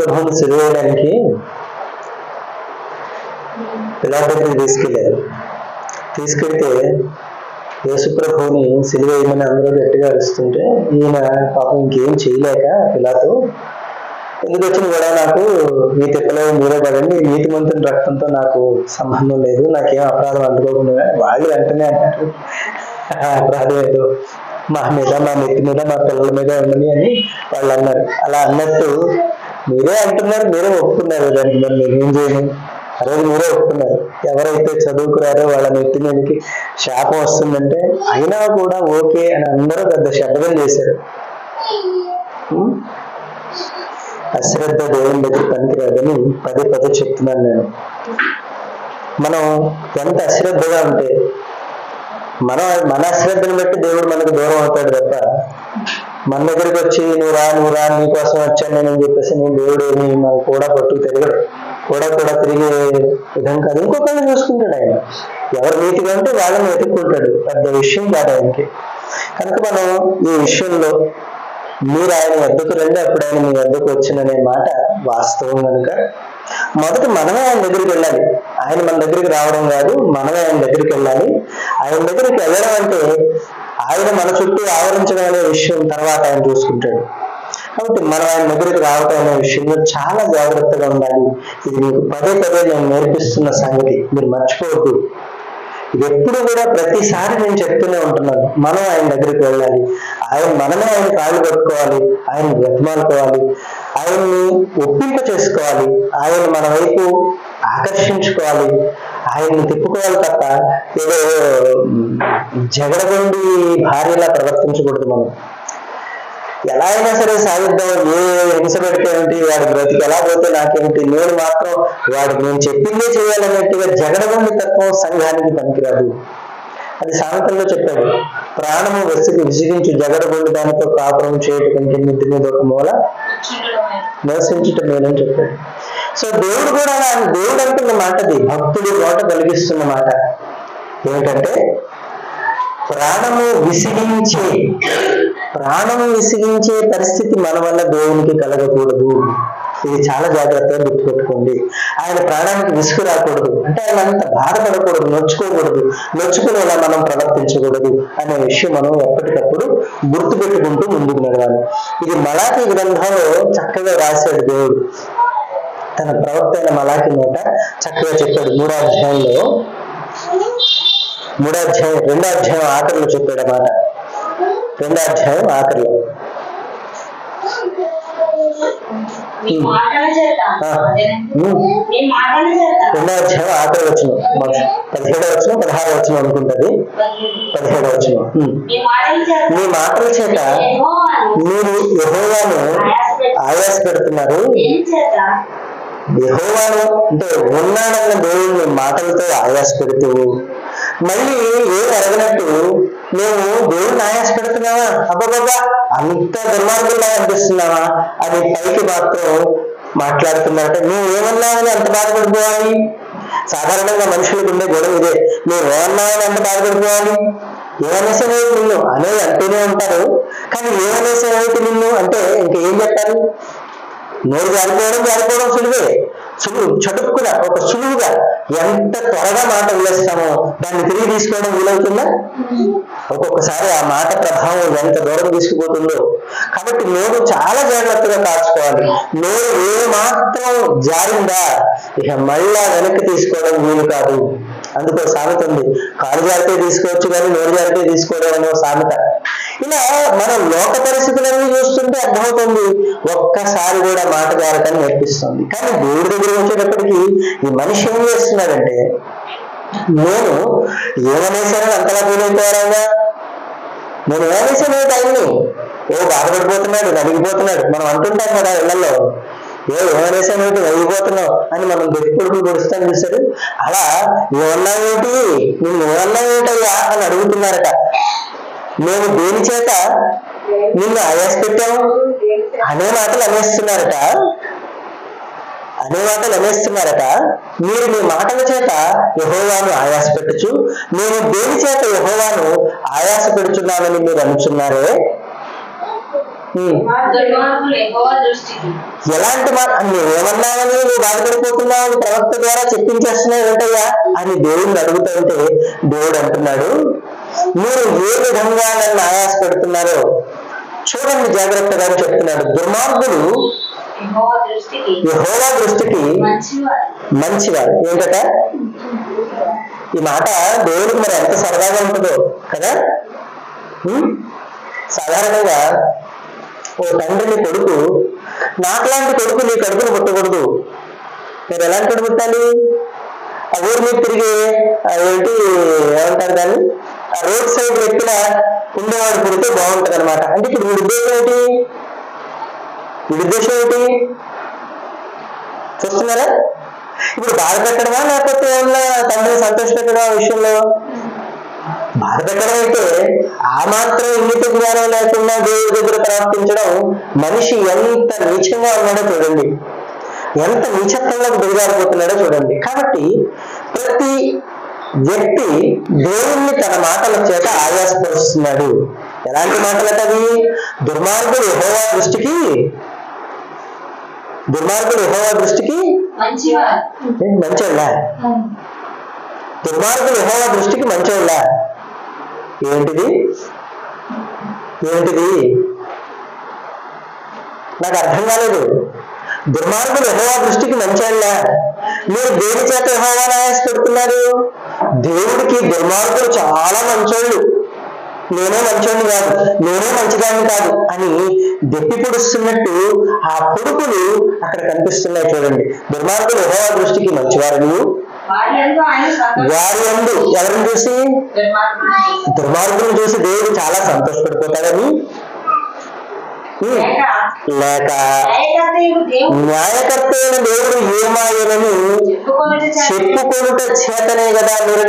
ప్రభువుని సిలువ వేయడానికి పిలాతు దగ్గరికి తీసుకెళ్తే యేసు ప్రభువుని సిలువ వేయమని అందరూ గట్టిగా అరుస్తుంటే ఈయన పాపం ఇంకేం చేయలేక పిలాతు, ఎందుకు వచ్చిన కూడా నాకు మీ తిప్పలో మీరే పడండి, నీతిమంతుని రక్తంతో నాకు సంబంధం లేదు, నాకేం అపరాధం అందుకోకుండా. వాళ్ళు వెంటనే అంటారు అపరాధం ఏదో మా మీద, మా నెత్తి మీద, మా పిల్లల మీద ఉండని అని వాళ్ళు అన్నారు. అలా అన్నట్టు మీరే అంటున్నారు, మీరే ఒప్పుకున్నారు దానికి, మరి నేనేం చేయను? అదే మీరే ఒప్పుకున్నారు. ఎవరైతే చదువుకున్నారో వాళ్ళ నెత్తి మీదకి శాపం వస్తుందంటే అయినా కూడా ఓకే అని అందరూ పెద్ద శబ్దం చేశారు. అశ్రద్ధ దేవుని దగ్గర పనికిరాదని పదే చెప్తున్నాను నేను. మనం ఎంత అశ్రద్ధగా ఉంటే మన అశ్రద్ధను బట్టి దేవుడు మనకు దూరం అవుతాడు తప్ప మన దగ్గరికి వచ్చి నువ్వు రా నీకోసం వచ్చాను నేను చెప్పేసి నేను దేవుడు ఏమి మన కూడా పట్టుకు తిరగడు, కూడా తిరిగే విధం కాదు. ఇంకొకరిని చూసుకుంటాడు ఆయన. ఎవరు నీతిగా ఉంటే వాళ్ళని వెతుక్కుంటాడు, పెద్ద విషయం కాదు ఆయనకి. కనుక మనం ఈ విషయంలో మీరు ఆయన వద్దకు రండి అప్పుడు ఆయన మీ వద్దకు వచ్చిననే మాట వాస్తవం. కనుక మొదట మనమే ఆయన దగ్గరికి వెళ్ళాలి. ఆయన మన దగ్గరికి రావడం కాదు, మనమే ఆయన దగ్గరికి వెళ్ళాలి. ఆయన దగ్గరికి వెళ్ళడం అంటే ఆయన మన చుట్టూ ఆవరించడం అనే విషయం తర్వాత ఆయన చూసుకుంటాడు. కాబట్టి మనం ఆయన దగ్గరికి రావడం అనే విషయంలో చాలా జాగ్రత్తగా ఉండాలి. ఇది మీకు పదే నేను నేర్పిస్తున్న సంగతి, మీరు మర్చిపోవద్దు. ఇది ఎప్పుడు కూడా ప్రతిసారి నేను చెప్తూనే ఉంటున్నాను. మనం ఆయన దగ్గరికి వెళ్ళాలి, మనమే ఆయన కాళ్ళు పట్టుకోవాలి, ఆయన బ్రతిమాలుకోవాలి, ఆయన్ని ఒప్పింప చేసుకోవాలి, ఆయన మన వైపు ఆకర్షించుకోవాలి, ఆయన్ని తిప్పుకోవాలి తప్ప ఏదో జగడగొండి భార్యలా ప్రవర్తించకూడదు. మనం ఎలా అయినా సరే సాగిద్దాం, ఏ హింస పెడితే ఏంటి, వాడి బ్రతికి ఎలా పోతే నాకేంటి, నేను మాత్రం వాడికి నేను చెప్పిందే చేయాలన్నట్టుగా జగడగొండి తత్వం సంఘానికి పనికిరాదు. అది సామెతల్లో చెప్పాడు, ప్రాణము విసిగించు జగడగొండి దానితో కాపురం చేయటం కంటే మిద్ది మీద ఒక మూల నివసించటం మేలని చెప్పాడు. సో దేవుడు కూడా దేవుడు అంటున్న మాటది భక్తుడి నోట కలిగిస్తున్న మాట ఏమిటంటే ప్రాణము విసిగించే పరిస్థితి మన వల్ల దేవునికి కలగకూడదు. ఇది చాలా జాగ్రత్తగా గుర్తుపెట్టుకోండి. ఆయన ప్రాణానికి విసుగు రాకూడదు అంటే ఆయన అంత బాధపడకూడదు, నొచ్చుకునేలా మనం ప్రవర్తించకూడదు అనే విషయం మనం ఎప్పటికప్పుడు గుర్తుపెట్టుకుంటూ ముందుకు నడవాలి. ఇది మలాకి గ్రంథంలో చక్కగా రాశాడు దేవుడు. తన ప్రవక్త అయిన మలాకి నోట చక్కగా చెప్పాడు. 3వ అధ్యాయం 2వ అధ్యాయం ఆఖరిలో చెప్పాడు అన్నమాట. 2వ అధ్యాయం ఆఖరిలో 2వ అధ్యాయం ఆఖరి వచనం 17వ వచనం 16వ వచనం అనుకుంటది. 17వ వచనం, మీ మాటల చేత మీరు యెహోవాను ఆయాస పెడుతున్నారు. యెహోవాను అంటే ఉన్నాడన్న దేవుడిని మాటలతో ఆయాస పెడుతూ మళ్ళీ ఏం అడగనట్టు మేము దేవుడిని ఆయాస పెడుతున్నావా, అబ్బబ్బా అంత దుర్మార్గుల్లా అనిపిస్తున్నావా అని పైకి మాత్రం మాట్లాడుతున్నారంటే నువ్వు ఏమన్నావని అంత బాధపడిపోవాలి. సాధారణంగా మనుషులకు ఉండే గొడవ ఇదే, నువ్వు ఏమన్నావని అంత బాధపడిపోవాలి. ఏమనేసేవైతే నిన్ను అనేది అంటూనే ఉంటారు, కానీ ఏమనేసేవైతే నిన్ను అంటే ఇంకేం చెప్పాలి. నోరు జారిపోవడం చటుక్కున ఒక సులువుగా ఎంత త్వరగా మాట వదిలేస్తామో దాన్ని తిరిగి తీసుకోవడం వీలవుతుందా? ఒక్కొక్కసారి ఆ మాట ప్రభావం ఎంత దూరం తీసుకుపోతుందో. కాబట్టి నోరు చాలా జాగ్రత్తగా కాచుకోవాలి. నోరు ఏ మాత్రం జారిందా ఇక మళ్ళా వెనక్కి తీసుకోవడం వీలు కాదు. అందుకో సామెత ఉంది, కాలు జారితే తీసుకోవచ్చు కానీ నోరు జారితే తీసుకోవడం అనే సామెత. ఇలా మనం లోక పరిస్థితులన్నీ చూస్తుంటే అర్థమవుతుంది ఒక్కసారి కూడా మాట జారటాన్ని నేర్పిస్తుంది. కానీ దేవుడి దగ్గర వచ్చేటప్పటికి ఈ మనిషి ఏం చేస్తున్నాడంటే నేను ఏమనేసానని అంతలా ఫీలైపోయారా, నేను ఏమనేసాను ఆయన్ని బాధపడిపోతున్నాడు, నలిగిపోతున్నాడు. మనం అంటుంటాం కదా ఇళ్లలో, ఏమనేసానేమిటి నలిగిపోతున్నావు అని మనం గట్టిపడుకుని పొడుస్తాను చూశారు. అలా ఏమన్నావేంటి, నువ్వు ఏమన్నావేంటయ్యా అని అడుగుతున్నారట. మేము దేని చేత నిన్ను ఆయాస పెట్టాము అనే మాటలు అనేస్తున్నారట. మీరు మీ మాటల చేత యెహోవాను ఆయాస పెట్టచ్చు, నేను దేని చేత యెహోవాను ఆయాస పెడుతున్నానని మీరు అనుచున్నారే. ఎలాంటి మాట నువ్వేమన్నావని నువ్వు బాధపడిపోతున్నావు అని ప్రవక్త ద్వారా చెప్పించేస్తున్నావు ఏంటయ్యా అని దేవుడిని అడుగుతుంటే దేవుడు అంటున్నాడు, మీరు ఏ విధంగా నన్ను ఆయాస పెడుతున్నారో చూడండి జాగ్రత్తగా చెప్తున్నాడు. దుర్మార్గులు యెహోవా దృష్టికి మంచివాడు. ఏంటట ఈ మాట దేవుడికి మరి ఎంత సరదాగా ఉంటుందో కదా. సాధారణంగా ఓ తండ్రిని కొడుకు, నాకులాంటి కొడుకు నీ కడుపును పుట్టకూడదు, మీరు ఎలాంటి పుట్టాలి, ఆ ఊరి మీద తిరిగి ఏంటి ఏమంటారు దాన్ని, ఆ రోడ్ సైడ్ వ్యక్తిన ఉండేవాడు పుడితే బాగుంటది అనమాట. అంటే ఇప్పుడు వీడి ఉద్దేశం ఏంటి, వీడి ఉద్దేశం ఏంటి చూస్తున్నారా? ఇప్పుడు బాధ పెట్టడమా లేకపోతే ఏమన్నా తండ్రిని సంతోష పెట్టడం ఆ విషయంలో? బాధ పెట్టడం అయితే ఆ మాత్రం ఇంగిత జ్ఞానం లేకుండా దేవుడి దగ్గర ప్రవర్తించడం, మనిషి ఎంత నీచంగా ఉన్నాడో చూడండి, ఎంత నీచత్వంలోకి దిగజారిపోతున్నాడో చూడండి. కాబట్టి ప్రతి వ్యక్తి దేవుణ్ణి తన మాటల చేత ఆయాసపరుస్తున్నాడు. ఎలాంటి మాటలట అవి? దుర్మార్గుడు యెహోవా దృష్టికి మంచోళ్ళ, దుర్మార్గుడు యెహోవా దృష్టికి మంచోళ్ళ. ఏంటిది నాకు అర్థం కాలేదు. దుర్మార్గులు యెహోవా దృష్టికి మంచోళ్ళ. మీరు దేని చేత యెహోవాను ఆయాస పెడుతున్నారు? దేవుడికి దుర్మార్గులు చాలా మంచోళ్ళు, నేనే మంచోడిని కాదు, నేనే మంచిదాన్ని కాదు అని దెప్పి పొడుస్తున్నట్టు ఆ పొడుపులు అక్కడ కనిపిస్తున్నాయి చూడండి. దుర్మార్గులు యెహోవా దృష్టికి మంచివారు, వారి యందు ఎవరిని చూసి, దుర్మార్గులను చూసి దేవుడు చాలా సంతోషపడిపోతాడని, లేక న్యాయకర్త అయిన దేవుడు ఏమాయనని చెప్పుకొనుట చేతనే కదా మీరు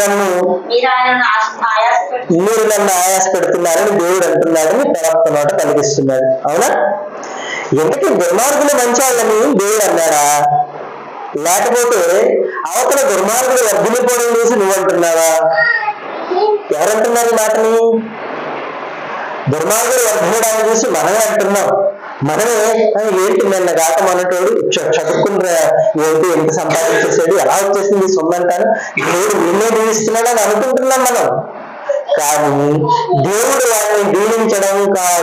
నన్ను ఆయాస పెడుతున్నారని దేవుడు అంటున్నాడని ప్రవక్త నోట కలిగిస్తున్నాడు. అవునా? ఎందుకు దుర్మార్గులు మంచాలని దేవుడు అన్నాడా? లేకపోతే అవతల దుర్మార్గులు వర్ధిల్లిపోవడం చూసి నువ్వు అంటున్నావా? ఎవరంటున్నారు ఈ మాటని? దుర్మార్గులు వర్ధిల్లడాన్ని చూసి మనమే అంటున్నాం. మనమే ఏంటి నిన్న గాక మనటోడు చదువుకున్న ఏంటి ఎంత సంపాదించేసాడు, ఎలా వచ్చేసింది సొమ్మంటాను, దేవుడు నిన్నే దీవిస్తున్నాడు అని అనుకుంటున్నాం మనం. కానీ దేవుడు వాడిని దీవించడం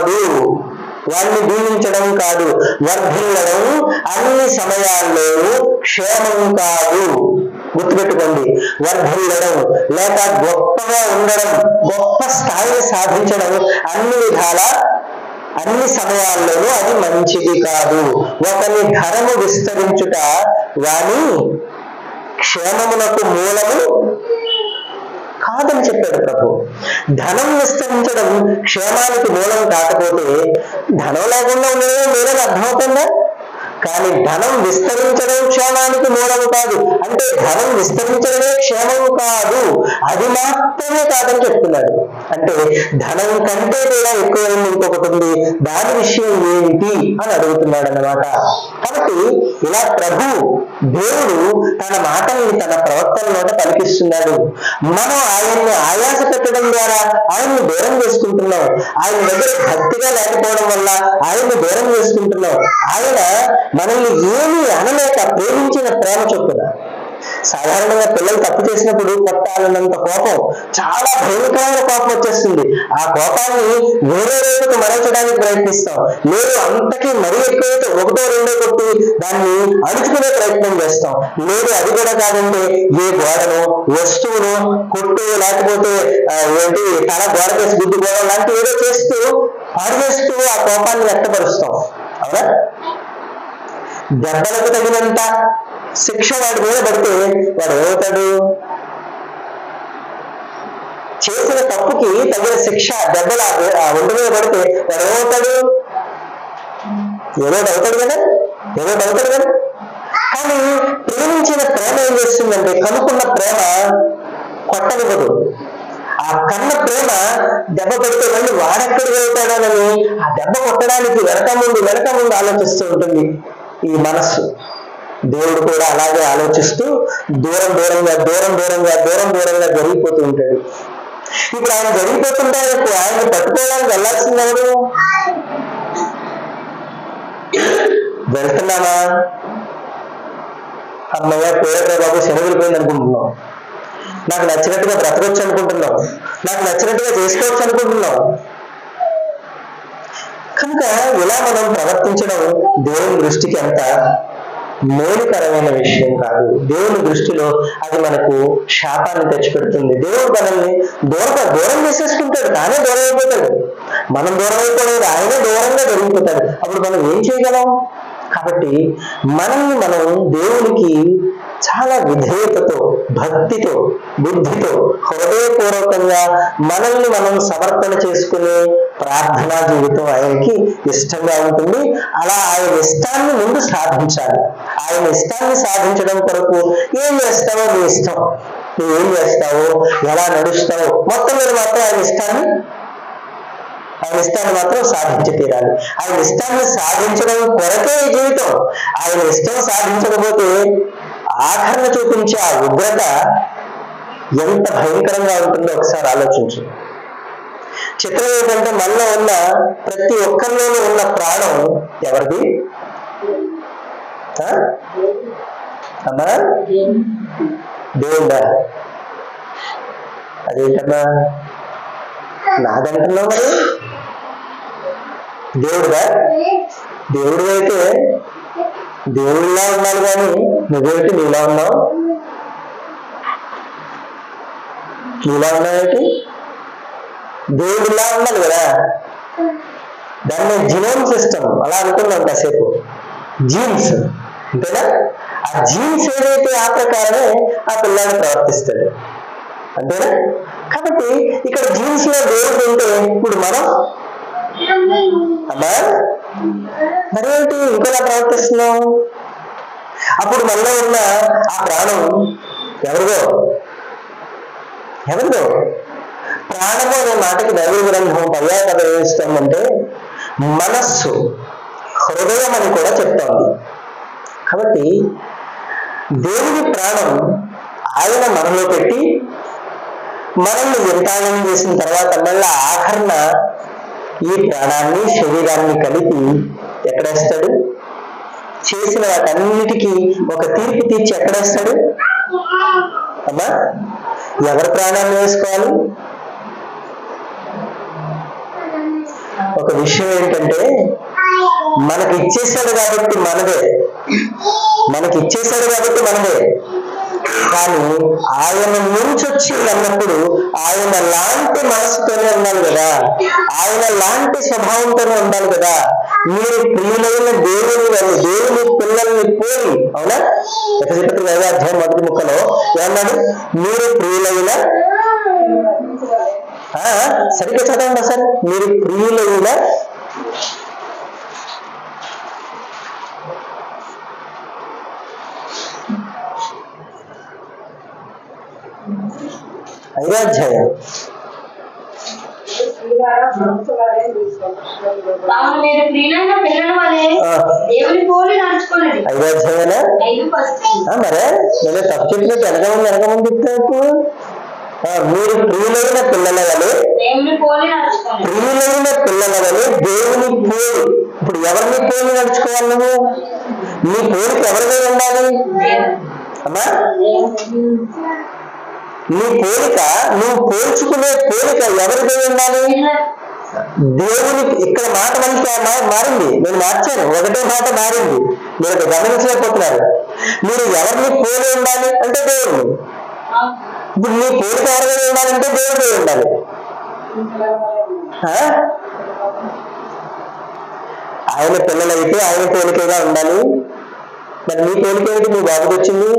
కాదు, వర్ధిల్లడం అన్ని సమయాల్లోనూ క్షేమం కాదు. గుర్తుపెట్టుకోండి, వర్ధిల్లడం లేక గొప్పగా ఉండడం, గొప్ప స్థాయిని సాధించడం అన్ని సమయాల్లోనూ అది మంచిది కాదు. ఒకని ధనము విస్తరించుట వాని క్షేమమునకు మూలము కాదని చెప్పాడు ప్రభు. ధనం విస్తరించడం క్షేమానికి మూలం కాకపోతే ధనం లేకుండా ఉండడమే మూలం అర్థమవుతుందా? కానీ ధనం విస్తరించడం క్షేమానికి మూలం కాదు అంటే ధనం విస్తరించడమే క్షేమం కాదు, అది మాత్రమే కాదని చెప్తున్నాడు. అంటే ధనం కంటే కూడా ఎక్కువైంది ఇంకొకటి ఉంది, దాని విషయం ఏంటి అని అడుగుతున్నాడు అన్నమాట. కాబట్టి ఇలా ప్రభు దేవుడు తన మాటల్ని తన ప్రవక్తల నోట పలికిస్తున్నాడు. మనం ఆయన్ని ఆయాస పెట్టడం ద్వారా ఆయన్ని దూరం చేసుకుంటున్నాం. ఆయన దగ్గర భక్తిగా లేకపోవడం వల్ల ఆయన్ని దూరం చేసుకుంటున్నాం. ఆయన మనల్ని ఏమీ అనలేక ప్రేమించిన ప్రేమ చొప్పున. సాధారణంగా పిల్లలు తప్పు చేసినప్పుడు కొట్టాలన్నంత కోపం, చాలా భయంకరమైన కోపం వచ్చేస్తుంది. ఆ కోపాన్ని వేరే రేపుకు మరల్చడానికి ప్రయత్నిస్తాం. లేదు అంతకీ మరీ ఎక్కువైతే ఒకటో రెండో కొట్టి దాన్ని అణుచుకునే ప్రయత్నం చేస్తాం. లేదు అది కూడా కాదంటే ఏ గోడను వస్తువును కొట్టు లేకపోతే ఏంటి తల గోడకేసి గుద్దుకోవడం లాంటి ఏదో చేస్తూ పాడు చేస్తూ ఆ కోపాన్ని వ్యక్తపరుస్తాం. అవునా? దెబ్బలకు తగినంత శిక్ష వాడి మీద పడితే వాడు ఏమవుతాడు? చేసిన తప్పుకి తగిన శిక్ష దెబ్బలు ఒంటి మీద పడితే వాడు ఏమవుతాడు? ఏదో అవుతాడు కదా. కానీ ప్రేమించిన ప్రేమ ఏం చేస్తుందంటే కనుక్కున్న ప్రేమ కొట్టనివ్వదు. ఆ కన్న ప్రేమ దెబ్బ పెడితే మళ్ళీ వాడెక్కడికి వెళ్తాడోనని ఆ దెబ్బ కొట్టడానికి వెనక ముందు ఆలోచిస్తూ ఉంటుంది ఈ మనస్సు. దేవుడు కూడా అలాగే ఆలోచిస్తూ దూరంగా జరిగిపోతూ ఉంటాడు. ఇప్పుడు ఆయన జరిగిపోతుంటే ఆయన్ని పట్టుకోవడానికి వెళ్ళాల్సింది ఎవరు? వెళ్తున్నామా? అమ్మయ్య పేరే బాబు శనిగిలిపోయింది అనుకుంటున్నాం, నాకు నచ్చినట్టుగా బ్రతకొచ్చు అనుకుంటున్నాం, నాకు నచ్చినట్టుగా చేసుకోవచ్చు అనుకుంటున్నాం. కనుక ఇలా మనం ప్రవర్తించడం దేవుని దృష్టికి అంత మేలుకరమైన విషయం కాదు. దేవుని దృష్టిలో అది మనకు శాపాన్ని తెచ్చిపెడుతుంది. దేవుడు మనల్ని దూరం చేసేసుకుంటాడు, తానే దూరం అయిపోతాడు. మనం దూరం అయిపోలేదు, ఆయనే దూరంగా జరిగిపోతాడు. అప్పుడు మనం ఏం చేయగలం? కాబట్టి మనల్ని మనం దేవునికి చాలా విధేయతతో, భక్తితో, బుద్ధితో, హృదయపూర్వకంగా మనల్ని మనం సమర్పణ చేసుకునే ప్రార్థనా జీవితం ఆయనకి ఇష్టంగా ఉంటుంది. అలా ఆయన ఇష్టాన్ని ముందు సాధించాలి. ఆయన ఇష్టాన్ని సాధించడం కొరకు ఏం చేస్తావో నీ ఇష్టం, నువ్వేం చేస్తావో, ఎలా నడుస్తావో, మొత్తం మీద మాత్రం ఆయన ఇష్టాన్ని మాత్రం సాధించి తీరాలి. ఆయన ఇష్టాన్ని సాధించడం కొరకే ఈ జీవితం. ఆయన ఇష్టం సాధించకపోతే ఆఖరణ చూపించే ఆ ఉగ్రత ఎంత భయంకరంగా ఉంటుందో ఒకసారి ఆలోచించు. చిత్రం ఏంటంటే మనలో ఉన్న ప్రతి ఒక్కరిలోనూ ఉన్న ప్రాణం ఎవరిది? అమ్మా దేవుడా? అదేంటమ్మా నాదంటున్నావు? మరి దేవుడుగా? దేవుడు అయితే దేవుడిలా ఉన్నాడు, కానీ నువ్వేంటి నీలా ఉన్నావు? నీలా ఉన్నావేంటి? దేవుడిలా ఉండాలి కదా. దాన్ని జీనోమ్ సిస్టమ్ అలా అనుకున్నాం కాసేపు. జీన్స్ అంతేనా? ఆ జీన్స్ ఏదైతే ఆ ప్రకారమే ఆ పిల్లాడు ప్రవర్తిస్తాడు, అంతేనా? కాబట్టి ఇక్కడ జీన్స్ లో దేవుడు ఉంటే ఇప్పుడు మనం అమ్మా మరేంటి ఇంకోలా ప్రవర్తిస్తున్నాం? అప్పుడు మనలో ఉన్న ఆ ప్రాణం ఎవరిదో? ప్రాణము అనే మాటకి బైబిల్ గ్రంథం పర్యాపదం ఏమిస్తుందంటే మనస్సు, హృదయం అని కూడా చెప్తోంది. కాబట్టి దేవుని ప్రాణం ఆయన మనలో పెట్టి మనల్ని వింతానం చేసిన తర్వాత మళ్ళీ ఆఖరణ ఈ ప్రాణాన్ని, శరీరాన్ని కలిపి ఎక్కడేస్తాడు? చేసిన వాటన్నిటికీ ఒక తీర్పు తీర్చి ఎక్కడేస్తాడు? అమ్మా ఎవరి ప్రాణాన్ని వేసుకోవాలి? ఒక విషయం ఏంటంటే మనకి ఇచ్చేసాడు కాబట్టి మనదే, కానీ ఆయన నుంచి వచ్చి అన్నప్పుడు ఆయన లాంటి మనసుతోనే ఉండాలి కదా, ఆయన లాంటి స్వభావంతోనే ఉండాలి కదా. మీరు ప్రియులైన దేవుని పిల్లల్ని పోలి, అవునా? ఎఫెసీయులకు 5వ అధ్యాయం 1వ ముక్కలో ఏమన్నాడు? మీరు ప్రియులైన, సరిగ్గా చదవండి సార్. మీరు ప్రియులైన 5వ అధ్యాయం మరే నేను తప్పు చెప్పినట్టు వెనకముందు ఇస్తాను. మీరు ప్రియులైన పిల్లల వలె దేవుని పోలి. ఇప్పుడు ఎవరిని పోలి నడుచుకోవాలి? నువ్వు నీ పోలిక ఎవరిపై ఉండాలి? అమ్మా నీ పోలిక, నువ్వు పోల్చుకునే పోలిక ఎవరిపై ఉండాలి? దేవుని. ఇక్కడ మాట మనకి మారింది, నేను మార్చాను. ఒకటే మాట మారింది, మీరు గమనించలేకపోతున్నారు. మీరు ఎవరిని పోలి ఉండాలి అంటే దేవుడిని. ఇప్పుడు నీ పోలిక ఎవరిపై ఉండాలంటే దేవుడిపై ఉండాలి. ఆయన పిల్లలైతే ఆయన పోలికగా ఉండాలి. మరి నీ పోలిక ఏంటి? నీ బాబుకి వచ్చింది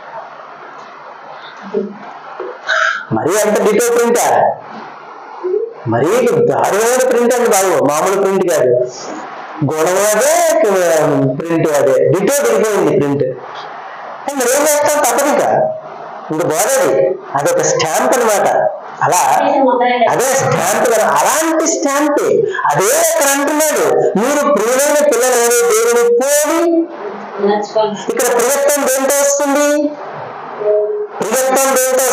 మరీ అంత డిటో ప్రింటా? మరీ దారుణమైన ప్రింట్ అండి బాబు, మామూలు ప్రింట్ కాదు. గుణం అదే, ప్రింట్ అదే, డిటో దిగిపోయింది ప్రింట్. మరి ఏం చేస్తాం? తప్పనిక ఇంక బోధది, అదొక స్టాంప్ అనమాట. అలా అదే స్టాంప్ కదా, అలాంటి స్టాంపే అదే అక్కడ అంటున్నాడు. మీరు ప్రియులైన పిల్లలు దేవుని పోలి. ఇక్కడ ప్రియత్వం దేంతో వస్తుంది? దేవునితో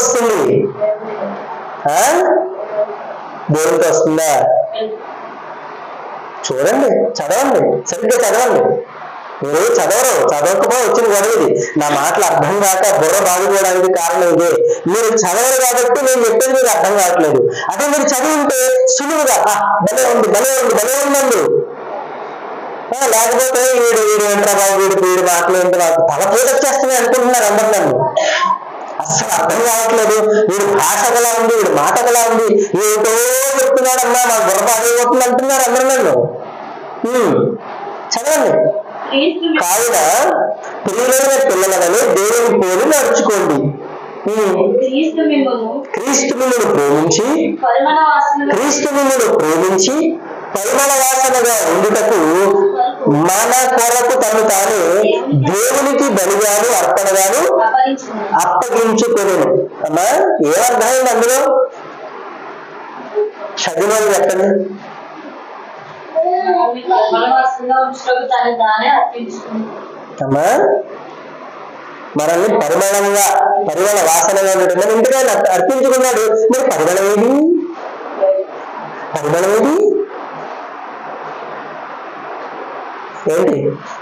వస్తుందా? చూడండి, చదవండి, సరిగ్గా చదవండి. మీరు చదవకపోతే వచ్చిన గొడవ ఇది. నా మాటలు అర్థం కాక బుర్ర బాగుపోవడానికి కారణం ఇదే. మీరు చదవరు కాబట్టి నేను చెప్పేది మీకు అర్థం కావట్లేదు. అదే మీరు చదివి ఉంటే సులువుగా భలే ఉందండి. లేకపోతే వీడు ఏంట్రా బాబు, వీడి మాటలు ఏంటి, నాకు తల పోటొచ్చేస్తున్నాయి అనుకుంటున్నారు అందరు నన్ను. అస్సలు అర్థం కావట్లేదు. వీడు భాష ఎలా ఉంది, వీడి మాట ఎలా ఉంది, ఏటో చెప్తున్నాడమ్మా, మా బుర్ర బాగైపోతుంది అంటున్నారు అందరు నన్ను. చదవండి. కావున ప్రియులైన పిల్లలని దేవుని పోలి నడుచుకోండి. క్రీస్తు మిమ్మును ప్రేమించి పరిమళ వాసనగా ఉండుటకు మన కొరకు తను తాను దేవునికి బలిగాను అర్పణగాను అప్పగించుకొనెను. అమ్మా ఏమర్థమైంది అందులో? చదివారు చెప్పండి. అమ్మా మనల్ని పరిమళ వాసనగా ఉండటం ఇంటిగా అర్పించుకున్నాడు. మరి పరిమళం ఏది ఏంటి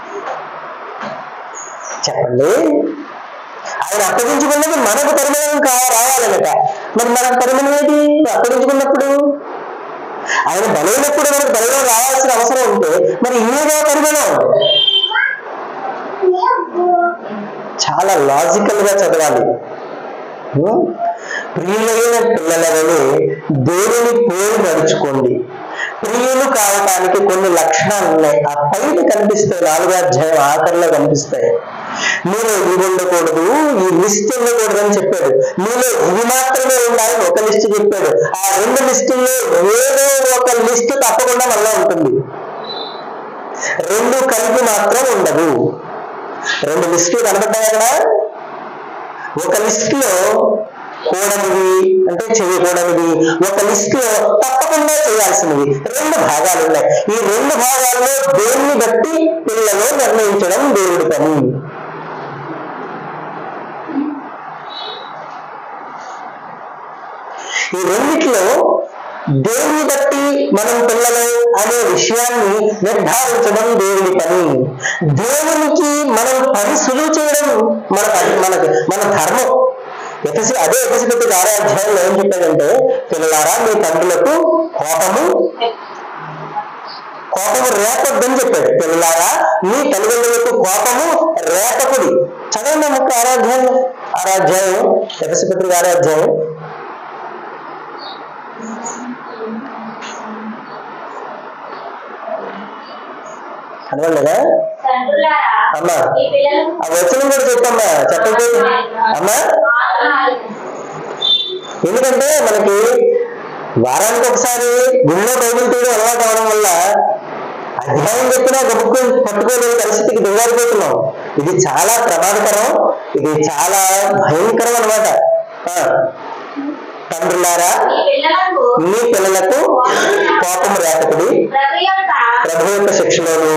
చెప్పండి. ఆయన అప్పగించుకున్నది మనకు పరిమళం రావాలన్నట. మరి మనకు పరిమళం ఏది అప్పగించుకున్నప్పుడు? ఆయన బలైనప్పుడు మనకు బలం రావాల్సిన అవసరం ఉంటే మరి ఇన్నేగా పరిమళం. చాలా లాజికల్ గా చదవాలి. ప్రియులైన పిల్లలని దేవుని పోలి నడుచుకోండి. ప్రియులు కావటానికి కొన్ని లక్షణాలు ఉన్నాయి. ఆ పైన కనిపిస్తాయి, 4వ అధ్యాయం ఆఖరిలో కనిపిస్తాయి. మీరు ఇవి ఉండకూడదు, ఈ లిస్ట్ ఉండకూడదు అని చెప్పాడు. మీలో ఇవి మాత్రమే ఉండాలని ఒక లిస్ట్ చెప్పాడు. ఆ 2 లిస్టుల్లో ఏదో ఒక లిస్ట్ తప్పకుండా మళ్ళా ఉంటుంది. 2 కలిపి మాత్రం ఉండదు. 2 లిస్టులు కనబడ్డాయి కదా. ఒక లిస్ట్ లో కూడనివి అంటే చేయకూడనివి, ఒక లిస్ట్ లో తప్పకుండా చేయాల్సినవి 2 భాగాలు ఉన్నాయి. ఈ 2 భాగాల్లో దేన్ని బట్టి పిల్లలు నిర్ణయించడం దేవుడి పని. ఈ రెండిట్లో దేవుని బట్టి మనం పిల్లలు అనే విషయాన్ని నిర్ధారించడం దేవుడి పని. దేవునికి మనం పని సులువు చేయడం మన ధర్మం. అదే ఎపిసోడ్ 6వ అధ్యాయంలో ఏం చెప్పాడంటే, పిల్లలారా మీ తండ్రులకు కోపము రేపొద్దని చెప్పాడు. పిల్లలారా మీ తల్లిదండ్రులకు కోపము రేపకుడి. చదవండి ముక్క 6వ అధ్యాయం ఎపిసోడ్ 6వ అధ్యాయం. అనవలేదా అమ్మా? ఆ వచనం కూడా చెప్పమ్మా, చెప్పండి అమ్మా. ఎందుకంటే మనకి వారానికి ఒకసారి గుళ్ళో బైబిల్ తీయడం అలవాటు అవడం వల్ల అధ్యాయం చెప్పినా పట్టుకోలేని పరిస్థితికి దిగారిపోతున్నాం. ఇది చాలా ప్రమాదకరం, ఇది చాలా భయంకరం అన్నమాట. తండ్రులారా మీ పిల్లలకు కోపం రేపకుడి, ప్రభు యొక్క శిక్షలోను.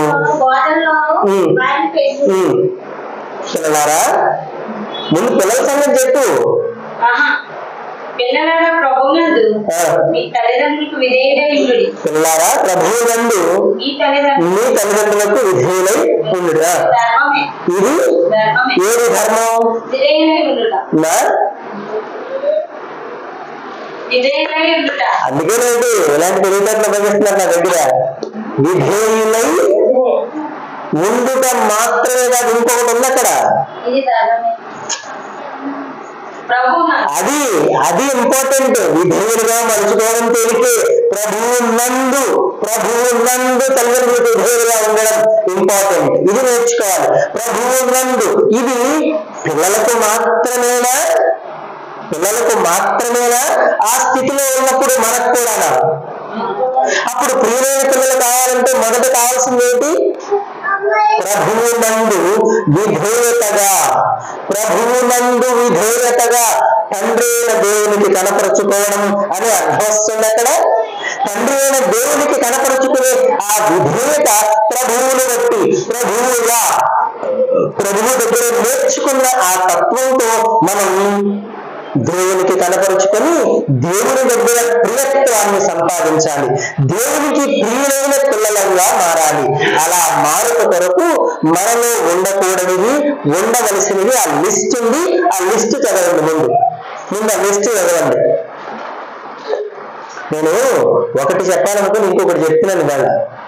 పిల్లలారా ముందు పిల్లల సంగతి చెప్పు. పిల్లలారా ప్రభువునందు మీ తల్లిదండ్రులకు మీ తల్లిదండ్రులకు విధేయులై ఉండుట. ఇది ఏది ధర్మం? అందుకేనండి ఇలాంటి తెలివితేటలు ఉపయోగిస్తున్నారు నా దగ్గర. విధేయులై ఉండుట మాత్రమే కాదు, ఇంకొకటి ఉంది అక్కడ. అది ఇంపార్టెంట్. విధేయులుగా మలుచుకోవడం తేలికే. ప్రభువు నందు తల్లిదండ్రులకు విధేయులుగా ఉండడం ఇంపార్టెంట్. ఇది నేర్చుకోవాలి. ప్రభువు నందు ఇది పిల్లలకు మాత్రమేనా ఆ స్థితిలో ఉన్నప్పుడు మనకు కూడా. అప్పుడు ప్రియమైన పిల్లలు కావాలంటే మొదట కావాల్సింది ఏంటి? ప్రభువు నందు విధేయతగా తండ్రి అయిన దేవునికి కనపరుచుకోవడం అని అర్థం వస్తుంది అక్కడ. తండ్రి అయిన దేవునికి కనపరుచుకునే ఆ విధేయత ప్రభువును బట్టి ప్రభువు దగ్గర నేర్చుకున్న ఆ తత్వంతో మనం దేవునికి కనపరుచుకొని దేవుని దగ్గర ప్రియత్వాన్ని సంపాదించాలి, దేవునికి ప్రియులైన పిల్లలంగా మారాలి. అలా మారుట కొరకు మనలో ఉండకూడనివి, ఉండవలసినవి ఆ లిస్ట్ ఉంది. ఆ లిస్ట్ చదవండి, ముందు ఆ లిస్ట్ చదవండి. నేను ఒకటి చెప్పాలనుకుని ఇంకొకటి చెప్తున్నాను ఇవాళ.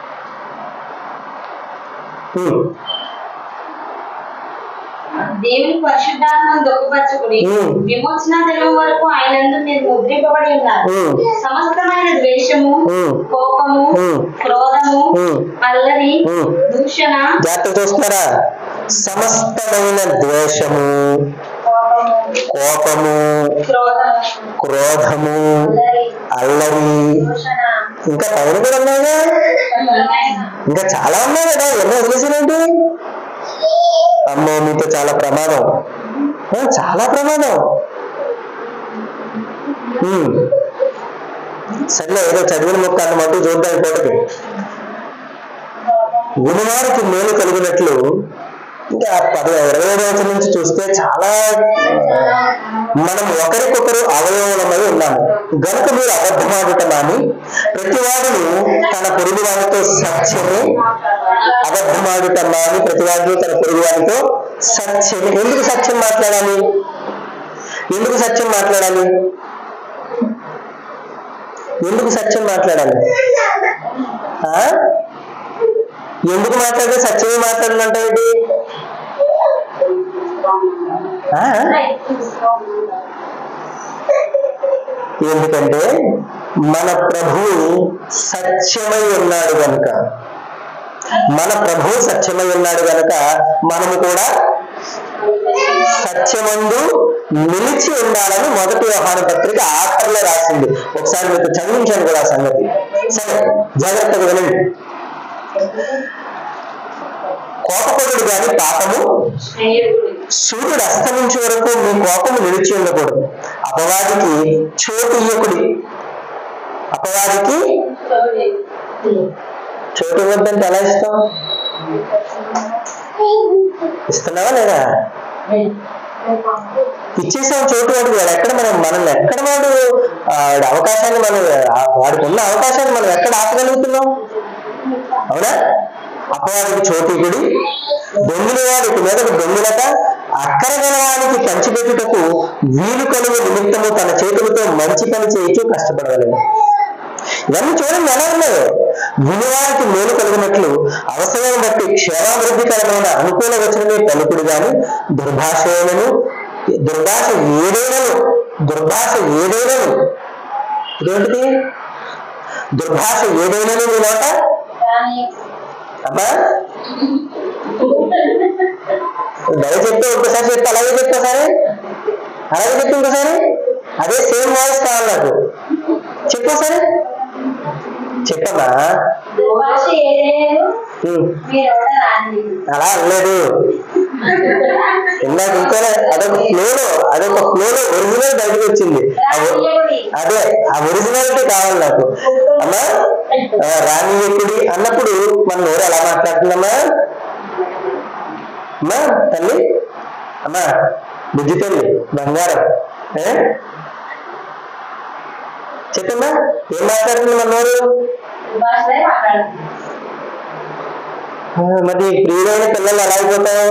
దేవుని పరిశుద్ధాత్మను దుఃఖపరచుకుని విమోచన దినం వరకు ఆయనందు మీరు ముద్రింపబడి ఉన్నారు. సమస్తమైన ద్వేషము, కోపము, క్రోధము, అల్లరి, దూషణ. జాగ్రత్త చూస్తారా? సమస్తమైన ద్వేషము, కోపము, క్రోధము, అల్లరి, ఇంకా పైన కూడా ఉన్నాయిగా, ఇంకా చాలా ఉన్నాయి కదా. ఎన్నో వదిలేసినండి. అమ్మో మీతో చాలా ప్రమాదం, చాలా ప్రమాదం. సర్లే ఏదో చదివిన ముక్క అన్నమాట చూద్దాం. కోటకి గురువారికి మేలు కలిగినట్లు ఇంకా 25వ నుంచి చూస్తే చాలా మనం ఒకరికొకరు అవయవమై ఉన్నాము గనుక మీరు అబద్ధమాడుట మాని ప్రతివాడును తన పొరుగు వారితో సత్యమే. అబద్ధమాడుట మాని ప్రతివాడు తన పొరుగు వారితో సత్యమే. ఎందుకు సత్యం మాట్లాడాలి? ఎందుకు సత్యం మాట్లాడాలి? ఎందుకు సత్యం మాట్లాడాలి? ఎందుకు మాట్లాడితే సత్యమే మాట్లాడాలంటే ఏంటి? ఎందుకంటే మన ప్రభువు సత్యమై ఉన్నాడు కనుక, మన ప్రభువు సత్యమై ఉన్నాడు కనుక మనము కూడా సత్యమందు నిలిచి ఉండాలని 1 యోహాను పత్రిక ఆఖరిలో రాసింది. ఒకసారి మీకు చదివించాను కూడా ఆ సంగతి. సరే జాగ్రత్తగా వినండి. కోపపడుడు గాని పాపము సూర్యుడు అస్తమించే వరకు మీ కోపము నిలిచి ఉండకూడదు. అపవాదికి చోటు ఇయ్యకుడి. అపవాదికి చోటు ఇవ్వద్దంటే ఎలా ఇస్తాం? ఇస్తున్నావా లేదా? ఇచ్చేసాం చోటు. వాడు ఎక్కడ మనల్ని ఎక్కడ వాడు అవకాశాన్ని వాడికి ఉన్న అవకాశాన్ని మనం ఎక్కడ ఆపగలుగుతున్నాం? అవునా? అపవాదికి చోటీకుడి, దొంగిలి వాడికి మీదకు దొంగిలక, అక్కర గలవానికి పంచిపెట్టుటకు వీలు కలుగు నిమిత్తము తన చేతులతో మంచి పని చేయించు కష్టపడగలడు. ఇవన్నీ చూడండి ఎలా ఉన్నాయో. వినివారికి మేలు కలిగినట్లు అవసరం బట్టి క్షేమాభివృద్ధికరమైన అనుకూల వచనమే పలుకుడు గాని దుర్భాష ఏదైనను ఇదేంటిది? దుర్భాష ఏదైనను మీ నోట అబ్బా దయచెప్తే ఒక్కసారి చెప్తే అలాగే చెప్తా సరే, అలాగే చెప్తే ఇంకోసారి అదే సేమ్ వాయిస్ కావాలి నాకు. చెప్పు సరే, చెప్పమ్మా. అలా అనలేదు. ఇందాక ఇంకో అదొక ఫ్లోలో ఒరిజినల్ బయటకు వచ్చింది. అదే ఆ ఒరిజినాలిటీ కావాలి నాకు. అమ్మా రాణియకుడి అన్నప్పుడు మన నోరు ఎలా మాట్లాడుతుందమ్మా? అమ్మా తల్లి, అమ్మా బుద్ధి తల్లి, బంగారం చెప్పమ్మా ఏం మాట్లాడుతుంది మన నోరు? మరి ప్రియులైన పిల్లలు ఎలా అయిపోతావు?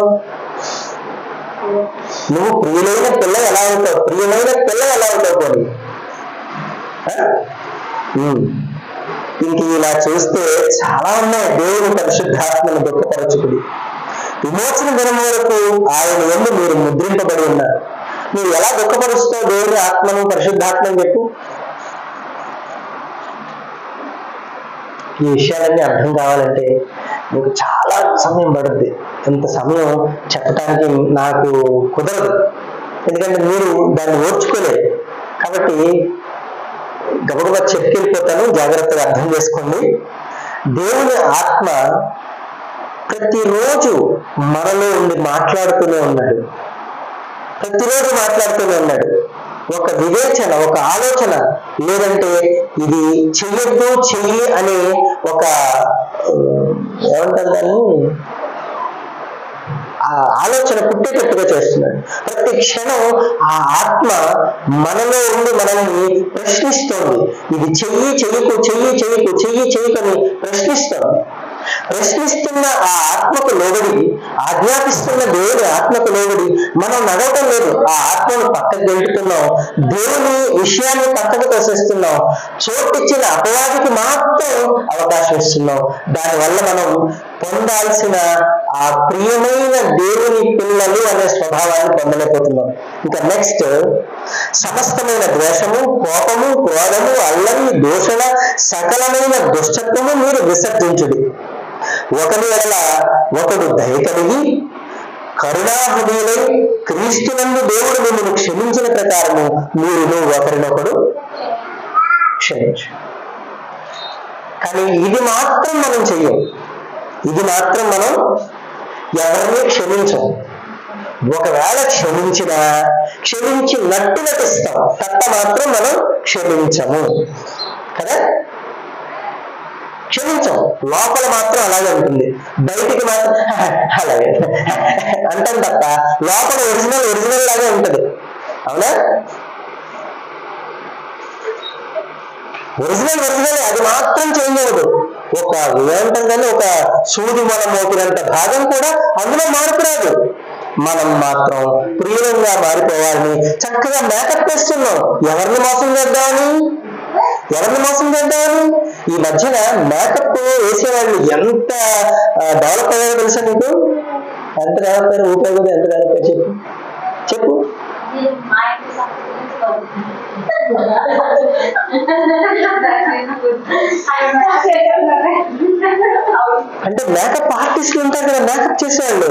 నువ్వు ప్రియులైన పిల్ల ఎలా అవుతావు? ప్రియమైన పిల్ల ఎలా అవుతావు? పోనీ ఇంక ఇలా చూస్తే చాలా ఉన్నాయి. దేవుని పరిశుద్ధాత్మను దుఃఖపరచుకుని విమోచన దినం వరకు ఆయన యందు మీరు ముద్రింపబడి ఉన్నారు. నువ్వు ఎలా దుఃఖపరుస్తావు దేవుని ఆత్మను, పరిశుద్ధాత్మని చెప్పు. ఈ విషయాలన్నీ అర్థం కావాలంటే మీకు చాలా సమయం పడుద్ది. ఇంత సమయం చెప్పడానికి నాకు కుదరదు, ఎందుకంటే మీరు దాన్ని ఓర్చుకోలేదు. కాబట్టి గబగబా చెప్పుకెళ్ళిపోతాను, జాగ్రత్తగా అర్థం చేసుకోండి. దేవుని ఆత్మ ప్రతిరోజు మనలో ఉండి మాట్లాడుతూనే ఉన్నాడు. ప్రతిరోజు మాట్లాడుతూనే ఉన్నాడు. ఒక వివేచన, ఒక ఆలోచన, లేదంటే ఇది చెయ్యొద్దు చెయ్యి అనే ఒక ఏమంటారు దాన్ని ఆలోచన పుట్టేటట్టుగా చేస్తున్నాడు. ప్రతి క్షణం ఆ ఆత్మ మనలో ఉండి మనల్ని ప్రశ్నిస్తోంది. ఇది చెయ్యి చెయ్యకు, చెయ్యి చెయ్యకు, చెయ్యి చెయ్యకని ప్రశ్నిస్తోంది. ప్రశ్నిస్తున్న ఆ ఆత్మకు లోబడి, ఆజ్ఞాపిస్తున్న దేవుడి ఆత్మకు లోబడి మనం నడవటం లేదు. ఆ ఆత్మను పక్కకు గెలుపుతున్నాం, దేవుని విషయాన్ని పక్కకు తోసేస్తున్నాం, చోటిచ్చిన అపవాదికి మాత్రం అవకాశం ఇస్తున్నాం. దానివల్ల మనం పొందాల్సిన ఆ ప్రియమైన దేవుని పిల్లలు అనే స్వభావాన్ని పొందలేకపోతున్నాం. ఇంకా నెక్స్ట్, సమస్తమైన ద్వేషము, కోపము, క్రోధము, అల్లరి, దూషణ, సకలమైన దుష్టత్వము మీరు విసర్జించుడి. ఒకరి ఎడల ఒకడు దయ కలిగి కరుణాహృదయులై క్రీస్తునందు దేవుడు మిమ్మల్ని క్షమించిన ప్రకారము మీరు ఒకరినొకడు క్షమించు. కానీ ఇది మాత్రం మనం చెయ్యం. ఇది మాత్రం మనం ఎవరిని క్షమించం. ఒకవేళ క్షమించినా క్షమించినట్టు నటిస్తాం తప్ప మాత్రం మనం క్షమించము కదా. క్షమించం, లోపల మాత్రం అలాగే ఉంటుంది, బయటికి మాత్రం అలాగే అంటాం తప్ప లోపల ఒరిజినల్ లాగే ఉంటుంది. అవునా? ఒరిజినల్ అది మాత్రం చేంజ్ అవ్వదు. ఒక ఏమంటాం కానీ ఒక సూది మనం మోపినంత భాగం కూడా అందులో మార్పు రాదు. మనం మాత్రం ప్రియంగా మారిపోవాలని చక్కగా మేకప్ చేస్తున్నాం. ఎవరిని మోసం చేద్దామని ఈ మధ్యన మేకప్ వేసేవాళ్ళు ఎంత డెవలప్ అయ్యారో తెలుసా నీకు? ఎంత డెవలప్ అయ్యారో ఉపయోగం ఎంత డెవలప్ అయ్యారు చెప్పు. అంటే మేకప్ ఆర్టిస్టులు ఉంటారు కదా, మేకప్ చేసేవాళ్ళు.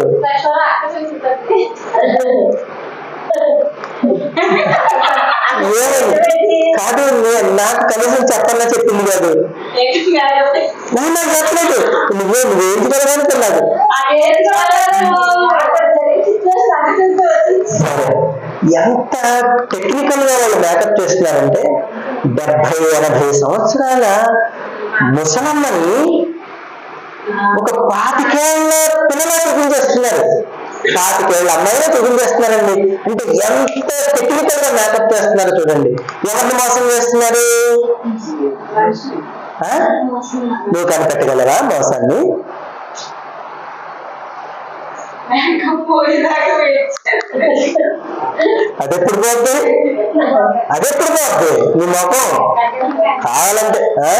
కాదు, నాకు కనీసం చెప్పన్నా చెప్పింది కాదు, నాకు చెప్పలేదు. నువ్వేం జరగనుకున్నాడు. సరే, ఎంత టెక్నికల్ గా వాళ్ళు మేకప్ చేస్తున్నారంటే 70-80 సంవత్సరాల ముసలమ్మని ఒక 25 ఏళ్ల పిల్లలు చూపించేస్తున్నారు. 25 ఏళ్ల అమ్మాయిలో చూపించేస్తున్నారండి. అంటే ఎంత టెక్నికల్ గా మేకప్ చేస్తున్నారు చూడండి. ఎవరిని మోసం చేస్తున్నారు? నువ్వు కనిపెట్టగలరా మోసాన్ని? అదెప్పుడు పోద్ది నీ మొఖం కావాలంటే.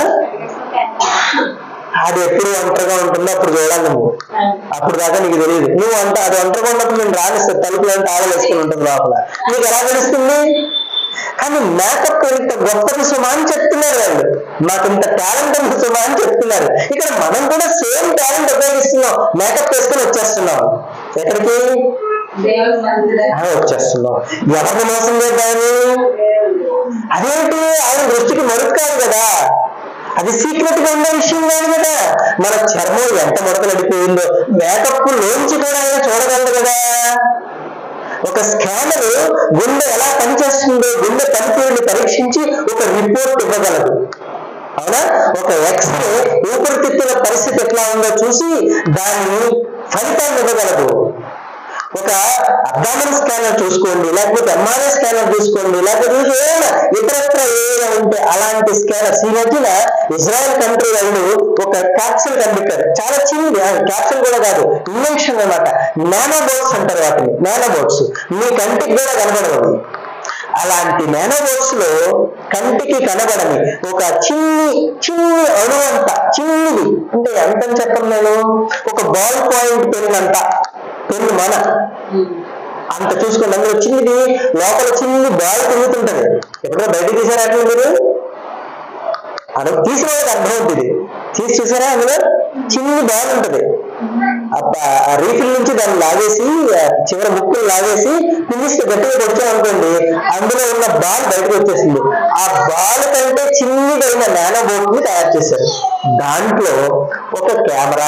అది ఎప్పుడు ఒంటరిగా ఉంటుందో అప్పుడు చూడాలి నువ్వు. అప్పుడు దాకా నీకు తెలియదు. నువ్వు అది ఒంటరిగా ఉన్నప్పుడు నేను రానిస్తాను. తలుపులు అంటే ఆవలేసుకుని ఉంటుంది లోపల, నీకు ఎలా తెలుస్తుంది? కానీ మేకప్ ఇంత గొప్పది సుమా అని చెప్తున్నారు వాళ్ళు. మాకు ఇంత టాలెంట్ ఉంది సుమా అని చెప్తున్నారు. ఇక్కడ మనం కూడా సేమ్ టాలెంట్ ఉపయోగిస్తున్నాం. మేకప్ వేసుకొని వచ్చేస్తున్నాం. ఎక్కడికి వచ్చేస్తున్నాం? ఎవరిని మోసం చేద్దామని? అదేంటి, ఆయన దృష్టికి మరుగు కాదు కదా, అది సీక్రెట్ గా ఉన్న విషయం కాదు కదా. మన చర్మం ఎంత ముడతలడిపోయిందో మేకప్ లోంచి కూడా ఆయన చూడగలదు కదా. ఒక స్కానర్ గుండె ఎలా పనిచేస్తుందో గుండె పనితీరుని పరీక్షించి ఒక రిపోర్ట్ ఇవ్వగలదు. అవునా? ఒక ఎక్స్రే ఊపిరితిత్తుల పరిస్థితి ఎట్లా ఉందో చూసి దాన్ని ఫలితాన్ని ఇవ్వగలదు. ఒక అబ్డామిన్ స్కానర్ చూసుకోండి, లేకపోతే ఎంఆర్ఐ స్కానర్ చూసుకోండి, లేకపోతే ఏదైనా ఇతరత్ర ఏదైనా ఉంటే అలాంటి స్కానర్స్. ఈ మధ్యన ఇజ్రాయెల్ కంట్రీ వాళ్ళు ఒక క్యాప్సూల్ కనిపెట్టారు. చాలా చిన్నది, క్యాప్సూల్ కూడా కాదు, ఇన్వెన్షన్ అన్నమాట. నానోబోట్స్ అంటారు వాటిని. నానోబోట్స్ మీ కంటికి కూడా కనబడదు. అలాంటి నానోబోట్స్ లో కంటికి కనబడని ఒక చిన్ని అణువంత, చిన్నది అంటే ఎంతని చెప్పను నేను, ఒక బాల్ పాయింట్ పెన్ అంత, పెన్ను మన అంత చూసుకోండి. అందులో చిన్నది లోపల చిన్ని బాల్ తిరుగుతుంటది. ఎప్పుడో బయటకు తీసారా అట్లా మీరు? అది తీసిన వాళ్ళకి అర్థం అవుతుంది. తీసి చూసారా? అందులో చిన్ని బాల్ ఉంటది. ఆ రీఫిల్ నుంచి దాన్ని లాగేసి చివరి ముక్కులు లాగేసి పిలిస్తే గట్టిగా కొట్టామనుకోండి, అందులో ఉన్న బాల్ బయటకు వచ్చేసింది. ఆ బాల్ కంటే చిన్నదైన నానో బోట్ ని తయారు చేశారు. దాంట్లో ఒక కెమెరా,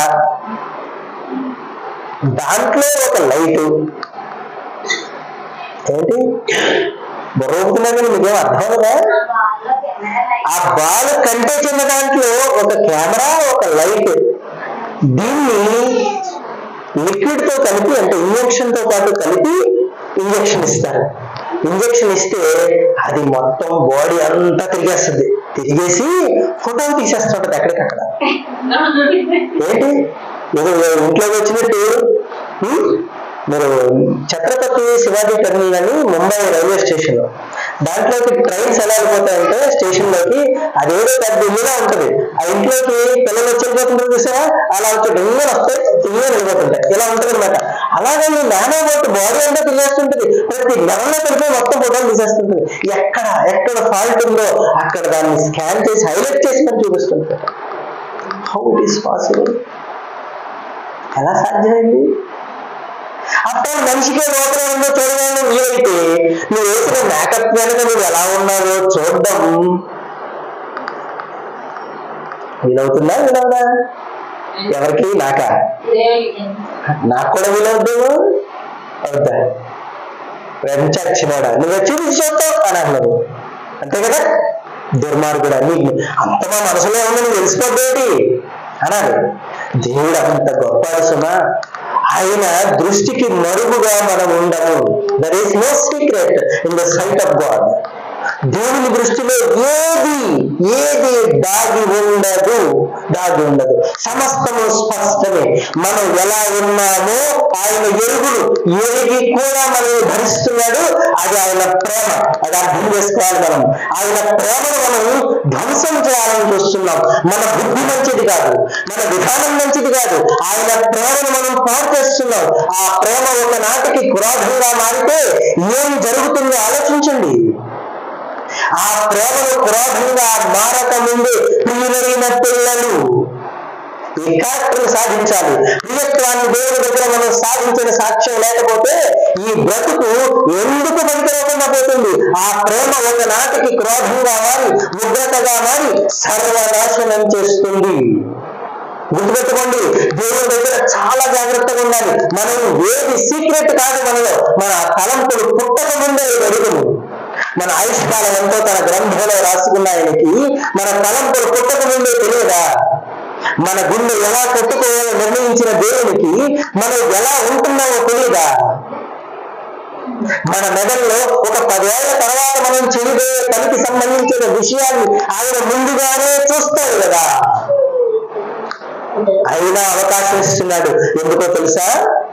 దాంట్లో ఒక లైటు. ఏంటి బొరుగుతున్నా కానీ మీకేం అర్థం కదా? ఆ బాల్ కంటే చిన్న దాంట్లో ఒక కెమెరా, ఒక లైట్. దీన్ని లిక్విడ్ తో కలిపి అంటే ఇంజెక్షన్ తో పాటు కలిపి ఇంజెక్షన్ ఇస్తారు. ఇంజెక్షన్ ఇస్తే అది మొత్తం బాడీ అంతా తిరిగేస్తుంది. తిరిగేసి ఫోటోలు తీసేస్తుంటది ఎక్కడికక్కడ. ఏంటి ఏదో ఇంట్లోకి వచ్చినట్టు. మీరు ఛత్రపతి శివాజీ టర్మినల్ అని ముంబై రైల్వే స్టేషన్ లో, దాంట్లోకి ట్రైన్స్ ఎలా వెళ్ళిపోతాయంటే స్టేషన్ లోకి అదేదో పెద్ద ఇల్లుగా ఉంటుంది. ఆ ఇంట్లోకి పిల్లలు వచ్చి వెళ్ళిపోతుంటారు చూసారా, అలా వచ్చి ఇల్లు వస్తాయి, ఇల్లు వెళ్ళిపోతుంటాయి, ఇలా ఉంటుంది అనమాట. అలాగే ఈ నానో బోట్ బాడీ అంతా తిరిగేస్తుంటుంది. ప్రతి నెలలో కలిపి మొత్తం ఫోటోలు తీసేస్తుంటుంది. ఎక్కడ ఫాల్ట్ ఉందో అక్కడ దాన్ని స్కాన్ చేసి హైలైట్ చేసి మరి చూపిస్తుంటారు. How it is possible? ఎలా సాధ్యమైంది? అప్పుడు మనిషికే లోపల ఉందో చూడగానే వీలైతే నువ్వు వేసిన మేకప్ వెనక నువ్వు ఎలా ఉన్నావో చూడడం వీలవుతుందా? వీలవుదా? ఎవరికి? నాకు కూడా వీలవుద్దేమో. అవుతా వెంచచ్చినాడా నువ్వు చూపించి చూస్తావు అని అన్నారు. అంతే కదా? దుర్మార్గుడా, నీకు అంత మా మనసులో ఉంది, నువ్వు తెలిసిపోద్దేటి అనాలి. దేవుడు అంత గొప్ప సుమా. ఆయన దృష్టికి మరుగుగా మనం ఉండము. There is no secret in the sight of God. దేవుని దృష్టిలో ఏది దాగి ఉండదు. సమస్తము స్పష్టమే. మనం ఎలా ఉన్నామో ఆయన ఎరిగి కూడా మనం ధరిస్తున్నాడు. అది ఆయన ప్రేమ. అది అర్థం చేసుకోవాలి మనం. ఆయన ప్రేమను మనం ధ్వంసం చేయాలని చూస్తున్నాం. మన బుద్ధి మంచిది కాదు, మన విధానం మంచిది కాదు. ఆయన ప్రేమను మనం పాడు చేస్తున్నాం. ఆ ప్రేమ ఒకనాటికి క్రోధంగా మారితే ఏం జరుగుతుందో ఆలోచించండి. ఆ ప్రేమను క్రోధంగా మారక ముందే ప్రియులైన పిల్లలు ఈ క్యారెక్టర్ సాధించాలి. ప్రియత్వాన్ని దేవుడి దగ్గర మనం సాధించిన సాక్ష్యం లేకపోతే ఈ బ్రతుకు ఎందుకు పనికిరాకుండా పోతుంది. ఆ ప్రేమ ఒకనాటికి క్రోధంగా మారి ఉగ్రతగా మారి సర్వనాశనం చేస్తుంది. గుర్తుపెట్టుకోండి, దేవుడి దగ్గర చాలా జాగ్రత్తగా ఉండాలి. మనం ఏది సీక్రెట్ కాదు మనలో. మన తలంపులు పుట్టక ముందే ఎరుగును. మన ఆయుష్కాలం ఎంతో తన గ్రంథంలో రాసుకున్న ఆయనకి మన తలంపులు పుట్టక ముందే తెలియదా? మన గుండె ఎలా కొట్టుకోవాలో నిర్ణయించిన దేవునికి మనం ఎలా ఉంటున్నామో తెలియదా? మన మెదడులో ఒక 10 ఏళ్ల తర్వాత మనం చేయబోయే పనికి సంబంధించిన విషయాన్ని ఆయన ముందుగానే చూస్తాడు కదా. అయినా అవకాశం ఇస్తున్నాడు. ఎందుకో తెలుసా?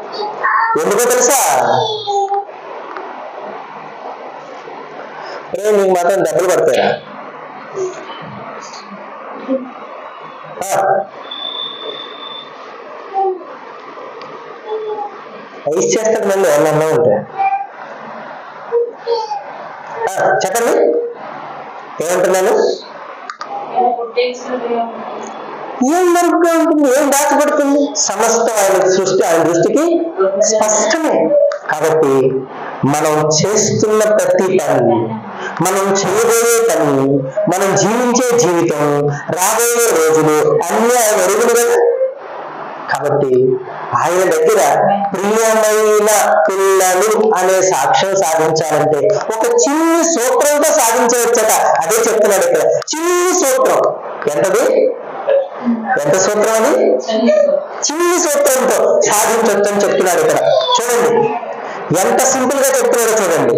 నీకు మాత్రం దెబ్బలు పడతారా? ఐస్ చేస్తాడు మళ్ళీ ఏమన్నా ఉంటే. చెప్పండి, ఏమంటున్నాను? ఏం మరుగుగా ఉంటుంది? ఏం దాచబడుతుంది? సమస్తం ఆయన దృష్టికి స్పష్టమే. కాబట్టి మనం చేస్తున్న ప్రతి పని, మనం చేయబోయే పని, మనం జీవించే జీవితం, రాబోయే రోజులు అన్నీ ఆయన ఎరుగులు కదా. కాబట్టి ఆయన దగ్గర ప్రియమైన పిల్లలు అనే సాక్ష్యం సాధించాలంటే ఒక చిన్ని సూత్రంతో సాధించవచ్చట. అదే చెప్తున్నాడు ఇక్కడ. చిన్ని సూత్రం. ఎంత సూత్రం అది? చిన్ని సూత్రంతో సాధించవచ్చు అని చెప్తున్నాడు ఇక్కడ. చూడండి ఎంత సింపుల్ గా చెప్తున్నాడో చూడండి.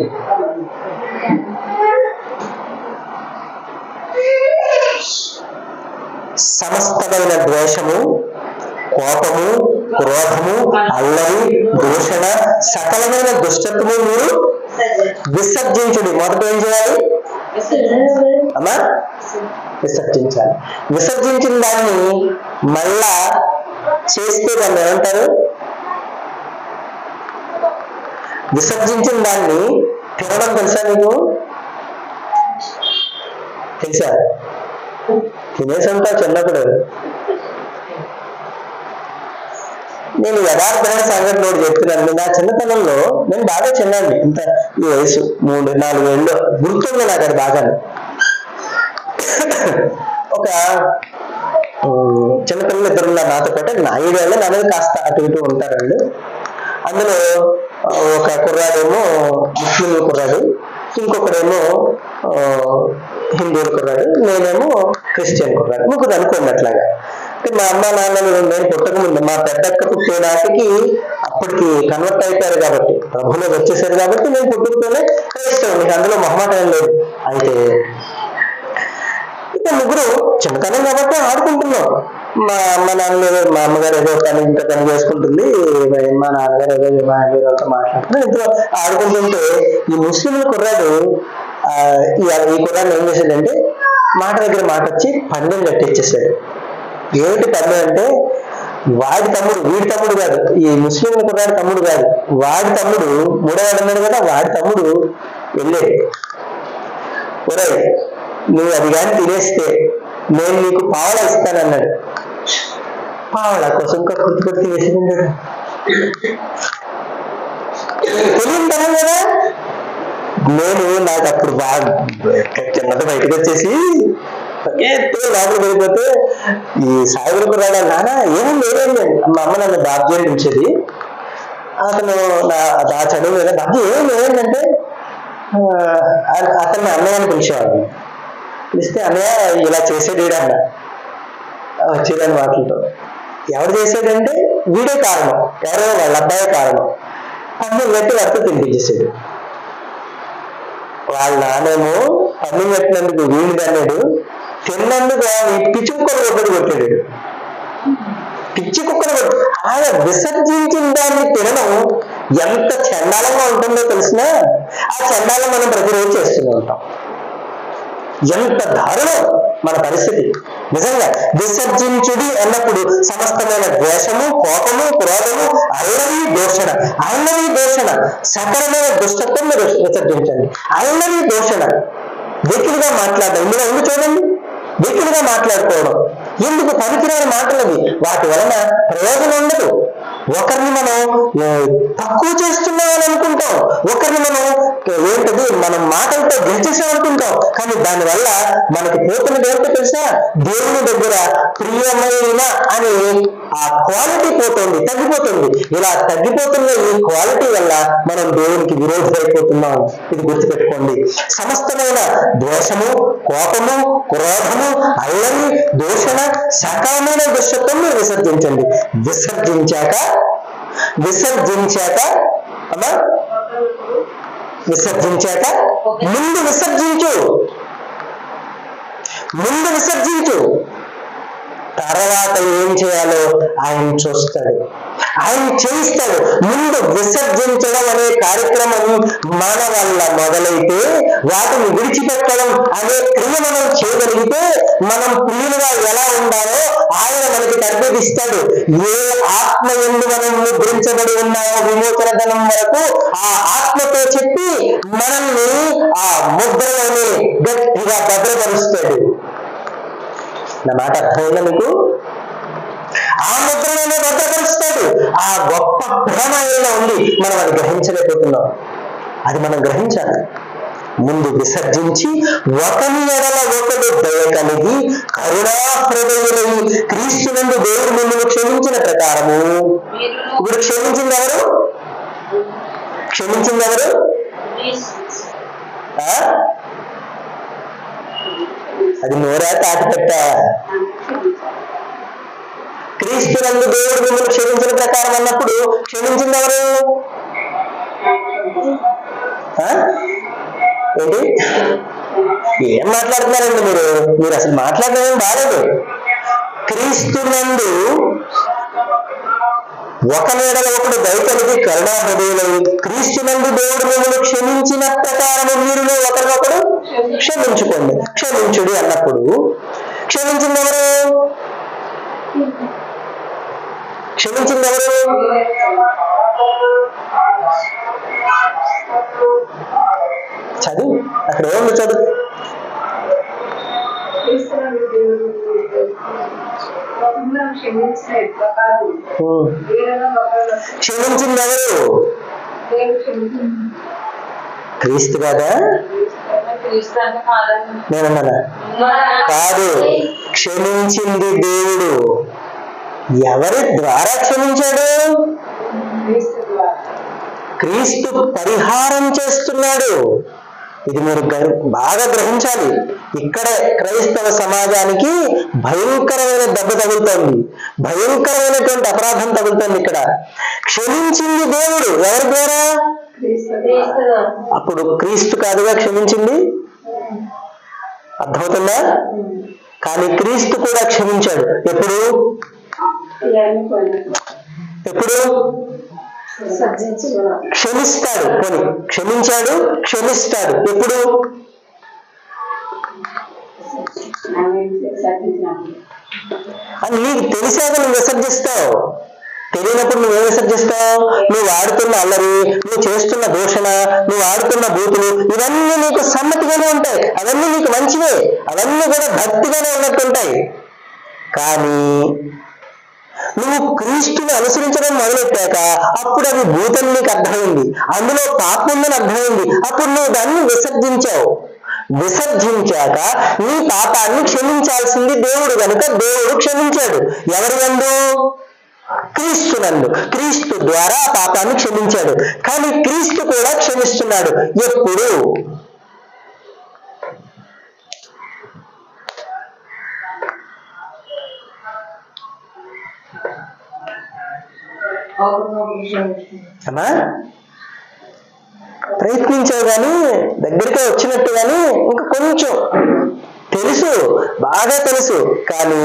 సమస్తమైన ద్వేషము, కోపము, క్రోధము, అల్లరి, దూషణ, సకలమైన దుష్టత్వము మీరు విసర్జించుడి. మొదట ఏం చేయాలి అమ్మా? విసర్జించాలి. విసర్జించిన దాన్ని మళ్ళా చేస్తే దాన్ని ఏమంటారు? విసర్జించిన దాన్ని తినడం తెలుసా మీకు? తెలుసా? తినేసంతా చిన్నప్పుడు. నేను యథార్థమైన సంఘటన చెప్తున్నాను. నా చిన్నతనంలో నేను బాగా చిన్నాను. ఇంత ఈ వయసు 3-4 ఏళ్ళు గుర్తుంది నాకు అది బాగా. ఒక చిన్నపిల్లలు 2 ఉన్నారు నాతో పాటు. నా 7 ఏళ్ళు నా మీద కాస్త అటు ఇటు ఉంటారండి. అందులో ఒక కుర్రాడేమో ముస్లిం కుర్రాడు, ఇంకొకడేమో హిందువుల కుర్రాడు, నేనేమో క్రిస్టియన్ కుర్రాడు. ముగ్గురు అనుకోండి అట్లాగా. మా అమ్మ నాన్నలు నేను పుట్టక ముందు మా పెద్దక్క పుట్టే నాటికి అప్పటికి కన్వర్ట్ అయిపోయారు కాబట్టి, ప్రభువులో వచ్చేసారు కాబట్టి నేను పుట్టుకతోనే క్రైస్తవుడు, నీకు అందులో మొహమాటం లేదు. అయితే ఇక ముగ్గురు చిన్నతనం కాబట్టి ఆడుకుంటున్నాం. మా అమ్మ నాన్నలు, మా అమ్మగారు ఏదో పని ఇంత పని చేసుకుంటుంది, మా నాన్నగారు ఏదో మా వాళ్ళతో మాట్లాడుతున్నారు. ఇంట్లో ఆడుకుంటుంటే ఈ ముస్లింల కుర్రాడు ఈ కుర్రాడు ఏం చేశాడంటే మాట దగ్గర మాట వచ్చి పందెం కట్టించేసాడు. ఏమిటి పందెం అంటే, వాడి తమ్ముడు, వీడి తమ్ముడు కాదు, ఈ ముస్లింల కుర్రాడు తమ్ముడు కాదు, వాడి తమ్ముడు మూడవాడు అన్నాడు కదా, వాడి తమ్ముడు వెళ్ళాడు, ఒరే నువ్వు అది కానీ తినేస్తే నేను నీకు పావలా ఇస్తానన్నాడు. పావలా కోసం కుర్తి వేసుకుంటాడు. తెలియని తనం కదా. నాకు అప్పుడు బాగా కింద బయటకు వచ్చేసి లోపల వెళ్ళిపోతే ఈ సాయిబులకు రాడా, నాన్న ఏమైంది మా అమ్మ నన్ను బాబు చేయించేది, అతను ఆ చదువు మీద బాబు ఏమైందంటే అతన్ని అన్నయ్య అని పిలిచేవాడు. పిలిస్తే అన్నయ్య ఇలా చేసాడు అన్న వచ్చేదాని మాటలతో. ఎవరు చేసాడంటే వీడే కారణం, ఎవరో వాళ్ళ అబ్బాయి కారణం. పన్ను పెట్టి వాడితో తినిపించేసాడు. వాళ్ళ నానేమో పన్ను పెట్టినందుకు వీడు అన్నాడు, తిన్నందుకు పిచ్చి కుక్కలు ఒకటి కొట్టాడు. పిచ్చి కుక్కలు కొట్టి ఆయన విసర్జించిన దాన్ని తినడం ఎంత చండాలంగా ఉంటుందో తెలిసినా ఆ చండాలం మనం ప్రతిరోజు చేస్తూనే ఉంటాం. ఎంత దారుణం మన పరిస్థితి. నిజంగా విసర్జించుడి అన్నప్పుడు సమస్తమైన ద్వేషము, కోపము, క్రోధము, అల్లరి దూషణ, అల్లరి దూషణ, సకలమైన దుష్టత్వం మీరు విసర్జించండి. అల్లరి దూషణ, వెకిలిగా మాట్లాడడం, ఇందులో ఎందుకు చూడండి, వెకిలిగా మాట్లాడుకోవడం ఎందుకు, పనికిరాని మాటలవి, వాటి వలన ప్రయోజనం ఉండదు. ఒకరిని మనం తక్కువ చేస్తున్నామని అనుకుంటాం, ఒకరిని మనం ఏంటది మనం మాటలతో గెలిచేసాం అనుకుంటాం. కానీ దానివల్ల మనకి పోతున్నది ఏంటో తెలుసా, దేవుని దగ్గర ప్రియమైన అనే ఆ క్వాలిటీ పోతుంది, తగ్గిపోతుంది. ఇలా తగ్గిపోతున్న ఈ క్వాలిటీ వల్ల మనం దేవునికి విరోధమైపోతున్నాం. ఇది గుర్తుపెట్టుకోండి. సమస్తమైన ద్వేషము, కోపము, క్రోధము, అల్లరి, దూషణ, సకాలమైన దుష్టత్వం విసర్జించండి. విసర్జించాక ముందు విసర్జించు, తర్వాత ఏం చేయాలో ఆయన చూస్తాడు, ఆయన చేయిస్తాడు. ముందు విసర్జించడం అనే కార్యక్రమం మన వల్ల మొదలైతే, వాటిని విడిచిపెట్టడం అనే క్రియ మనం చేయగలిగితే, మనం ప్రియులుగా ఎలా ఉండాలో ఆయన మనకి తర్పిస్తాడు. ఏ ఆత్మ ఎందు మనం ముద్రించబడి ఉన్నాయో విమోచన ధనం వరకు ఆ ఆత్మతో చెప్పి మనల్ని ఆ ముద్రలోనే గట్టిగా భద్రపరుస్తాడు. నా మాట అర్థమైందా మీకు? ఆ ముద్రలోనే భద్రపరుస్తాడు. ఆ గొప్ప భ్రమ ఏదో ఉంది, మనం అది గ్రహించలేకపోతున్నాం. అది మనం గ్రహించాలి. ముందు విసర్జించి ఒకరి ఎడల ఒకడు దయ కలిగి కరుణా హృదయులై క్రీస్తునందు దేవుడు మిమ్మల్ని క్షమించిన ప్రకారము. ఇప్పుడు క్షమించింది ఎవరు? అది నోరా తాటి పెట్ట? క్రీస్తునందు దేవుడు మిమ్మల్ని క్షమించిన ప్రకారం అన్నప్పుడు క్షమించింది ఎవరు? ఏంటి ఏం మాట్లాడుతున్నారండి మీరు అసలు మాట్లాడడం బాలేదు. క్రీస్తునందు ఒకనేడల ఒకడు దయ కలిగి కరుణా హృదయులై క్రీస్తునందు దేవుడు మిమ్మల్ని క్షమించిన ప్రకారము మీరులో ఒకరినొకడు క్షమించుకోండి. క్షమించుడి అన్నప్పుడు క్షమించింది ఎవరు? చదువు, అక్కడ ఏముంది చదువు. క్షమించింది ఎవరు? క్రీస్తు కదా? నేనన్నా కాదు, క్షమించింది దేవుడు. ఎవరి ద్వారా క్షమించాడు? క్రీస్తు పరిహారం చేస్తున్నాడు. ఇది మీరు బాగా గ్రహించాలి. ఇక్కడే క్రైస్తవ సమాజానికి భయంకరమైన దెబ్బ తగులుతోంది, భయంకరమైనటువంటి అపరాధం తగులుతోంది. ఇక్కడ క్షమించింది దేవుడు ఎవరి ద్వారా? అప్పుడు క్రీస్తు కాదుగా క్షమించింది, అర్థమవుతుందా? కానీ క్రీస్తు కూడా క్షమించాడు. ఎప్పుడు? ఎప్పుడు? క్షమిస్తాడు. పోనీ క్షమించాడు, క్షమిస్తాడు. ఎప్పుడు? అని నీకు తెలిసాక నువ్వు విసర్జిస్తావు, తెలియనప్పుడు నువ్వేం విసర్జిస్తావు? నువ్వు ఆడుతున్న అల్లరి, నువ్వు చేస్తున్న దూషణ, నువ్వు ఆడుతున్న బూతులు, ఇవన్నీ నీకు సమ్మతిగానే ఉంటాయి, అవన్నీ నీకు మంచివే, అవన్నీ కూడా భక్తిగానే ఉన్నట్టుంటాయి. కానీ నువ్వు క్రీస్తుని అనుసరించడం మొదలెట్టాక అప్పుడు అది భూతం నీకు అర్థమైంది, అందులో పాపం ఉందని అర్థమైంది. అప్పుడు నువ్వు దాన్ని విసర్జించావు. విసర్జించాక నీ పాపాన్ని క్షమించాల్సింది దేవుడు కనుక దేవుడు క్షమించాడు. ఎవరి యందు? క్రీస్తు నందు. క్రీస్తు ద్వారా పాపాన్ని క్షమించాడు. కానీ క్రీస్తు కూడా క్షమిస్తున్నాడు. ఎప్పుడు? అమ్మా ప్రయత్నించావు కానీ దగ్గరికే వచ్చినట్టు, కానీ ఇంకా కొంచెం తెలుసు, బాగా తెలుసు. కానీ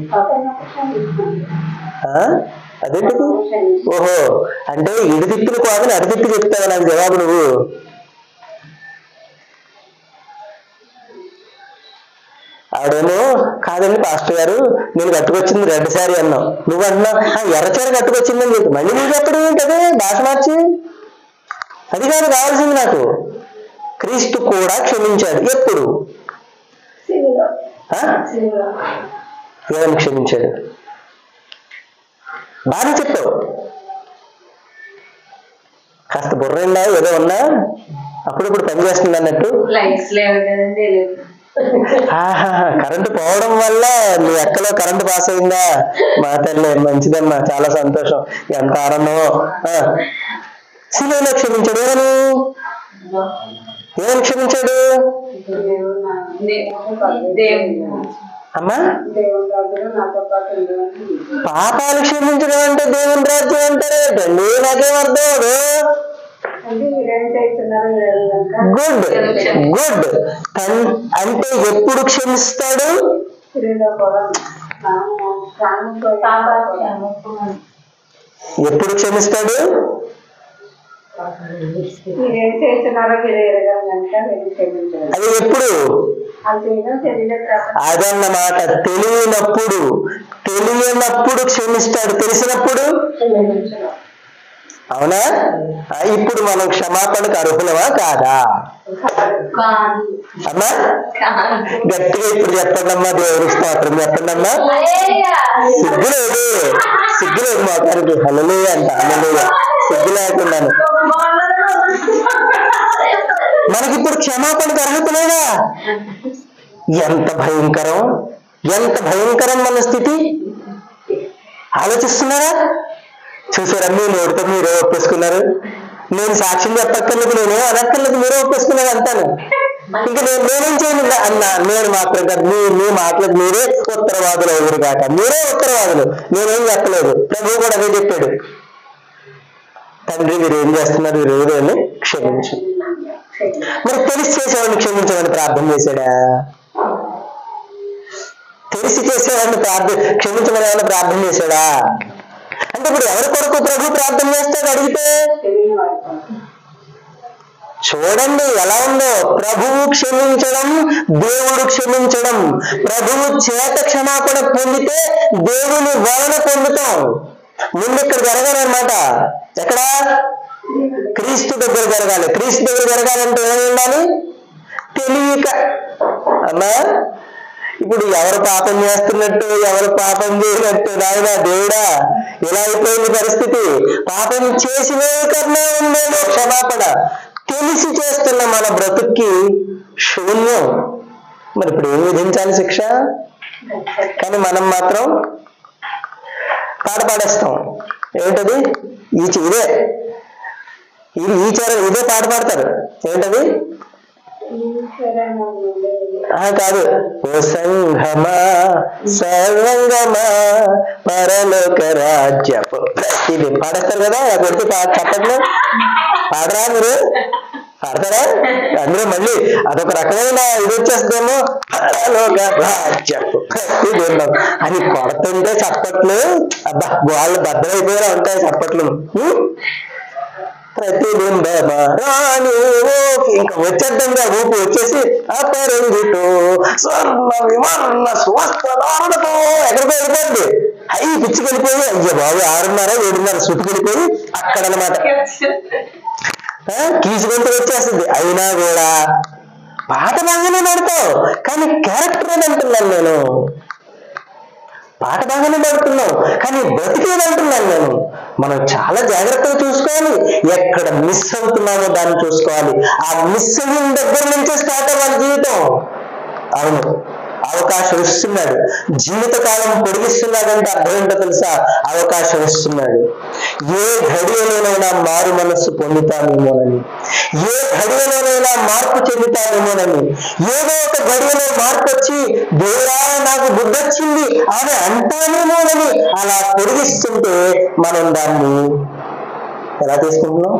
అదేంటిది? ఓహో, అంటే ఇడు తిప్పులు కాదని అడితిప్పి చెప్తావా నాకు జవాబు నువ్వు? ఆవిడేమో కాదండి పాస్టర్ గారు నేను కట్టుకొచ్చింది రెడ్ శారీ అన్నావు, నువ్వు అంటున్నావు ఎర్ర చీర కట్టుకొచ్చిందని చెప్పి మళ్ళీ నువ్వు చెప్పడం ఏంటది భాష మార్చి? అది కాదు కావాల్సింది నాకు. క్రీస్తు కూడా క్షమించాడు. ఎప్పుడు? ఏమని క్షమించాడు? బాగా చెప్పావు. కాస్త బుర్రండా ఏదో ఉన్నా అప్పుడప్పుడు పనిచేస్తుంది అన్నట్టు. కరెంటు పోవడం వల్ల నీ ఎక్కలో కరెంటు పాస్ అయిందా? మా తల్లి మంచిదమ్మా, చాలా సంతోషం, ఎంత ఆనందమో. శిలువలో క్షమించాడు. ఏమని క్షమించాడు అమ్మా? పాపాలు క్షమించడం అంటే దేవుని రాజ్యం అంటారేటండి, నాకేం అర్థం అవదు. Good good. అంటే ఎప్పుడు క్షమిస్తాడు? ఎప్పుడు క్షమిస్తాడు? అది ఎప్పుడు? అదన్నమాట. తెలియనప్పుడు, తెలియనప్పుడు క్షమిస్తాడు, తెలిసినప్పుడు అవునా? ఇప్పుడు మనం క్షమాపణకు అర్హులమా కాదా అమ్మా? గట్టిగా ఇప్పుడు చెప్పండి అమ్మా, దేవుడి స్తోత్రం చెప్పండి అమ్మా. సిగ్గులేదు, సిగ్గులేదు మోకానికి. హల్లెలూయా అంట, హల్లెలూయా. సిగ్గు లేకున్నాను. మనకిప్పుడు క్షమాపణకు అర్హత లేదా? ఎంత భయంకరం, ఎంత భయంకరం మన స్థితి. ఆలోచిస్తున్నారా? చూసారా? మీ నోటితో మీరే ఒప్పేసుకున్నారు. నేను సాక్ష్యం చెప్పక్కర్లేదు, నేనే అనక్కర్లేదు, మీరే ఒప్పేసుకున్నారు అంటాను. ఇంకా నేనేం చేయను అన్నా. నేను మాత్రం మీ మాటలకు మీరే ఉత్తరవాదులు ఎవరు కాక, మీరే ఉత్తరవాదులు, నేనేం చెప్పలేదు. ప్రభు కూడా అదే చెప్పాడు. తండ్రి మీరు ఏం చేస్తున్నారు, మీరు ఏదేమి క్షమించు. మరి తెలిసి చేసేవాడిని క్షమించమని ప్రార్థన చేశాడా? తెలిసి చేసేవాడిని క్షమించమని ఏమైనా ప్రార్థన చేశాడా? అంటే ఇప్పుడు ఎవరి కొరకు ప్రభు ప్రార్థన చేస్తాడు అడిగితే? చూడండి ఎలా ఉందో. ప్రభువు క్షమించడం, దేవుడు క్షమించడం. ప్రభువు చేత క్షమాపణ పొందితే దేవుని వలన పొందుతాం. ముందు ఇక్కడ జరగాలన్నమాట. ఎక్కడ? క్రీస్తు దగ్గర జరగాలి. క్రీస్తు దగ్గర జరగాలంటే ఏమి ఉండాలి? తెలియక. అమ్మా ఇప్పుడు ఎవరు పాపం చేస్తున్నట్టు, ఎవరు పాపం చేయనట్టు, నాయన దేవుడా ఇలా అయిపోయింది పరిస్థితి. పాపం చేసిన కన్నా ఉందేమో క్షమాపణ. తెలిసి చేస్తున్న మన బ్రతుక్కి శూన్యం. మరి ఇప్పుడు ఏం విధించాలి శిక్ష? కానీ మనం మాత్రం పాడేస్తాం. ఏంటది? ఇదే పాట పాడతారు. ఏంటది? కాదు, ఓ సంఘమా సర్వంగమా పరలోక రాజ్య ఇది పాడేస్తారు కదా, కొడితే చెప్పట్లు పాడరా మీరు, పాడతారా? అందులో మళ్ళీ అదొక రకమైన ఇది వచ్చేస్తుందేమో, పరలోక రాజ్యపు ప్రతిబింబం అని కొడుతుంటే చప్పట్లు, అబ్బా వాళ్ళు భద్రైపోయేలా ఉంటాయి చప్పట్లు. ప్రతిబింబమా రాని ఇంకా వచ్చేద్దండి, ఆ ఊపి వచ్చేసి అపరంగితో స్వర్ణ వివర్ణ స్వస్థలాలతో ఎక్కడికో వెళ్ళిపోద్ది. అవి పిచ్చుకెళ్ళిపోయి అయ్యో బాబు 6:30 7:30 సుట్టుకెళ్ళిపోయి అక్కడనమాట కీచుకుంటూ వచ్చేస్తుంది. అయినా కూడా పాట బాగానే పాడతావు, కానీ క్యారెక్టర్ అని అంటున్నాను నేను. పాట బాగానే పాడుతున్నావు, కానీ బతికేది అంటున్నాను నేను. మనం చాలా జాగ్రత్తగా చూసుకోవాలి, ఎక్కడ మిస్ అవుతున్నామో దాన్ని చూసుకోవాలి. ఆ మిస్ అయిన దగ్గర నుంచే స్టార్ట్ అవ్వాలి జీవితం. అవును, అవకాశం ఇస్తున్నాడు, జీవితకాలం పొడిగిస్తున్నాడంటే అర్థం ఏంటో తెలుసా? అవకాశం ఇస్తున్నాడు. ఏ ఘడియలోనైనా మారు మనస్సు పొందుతామేమోనని, ఏ ఘడియలోనైనా మార్పు చెందుతామేమోనని, ఏదో ఒక గడియలో మార్పు వచ్చి దేవుడా నాకు బుద్ధి వచ్చింది అని అంటామేమోనని అలా పొడిగిస్తుంటే మనం దాన్ని ఎలా తీసుకుంటున్నాం?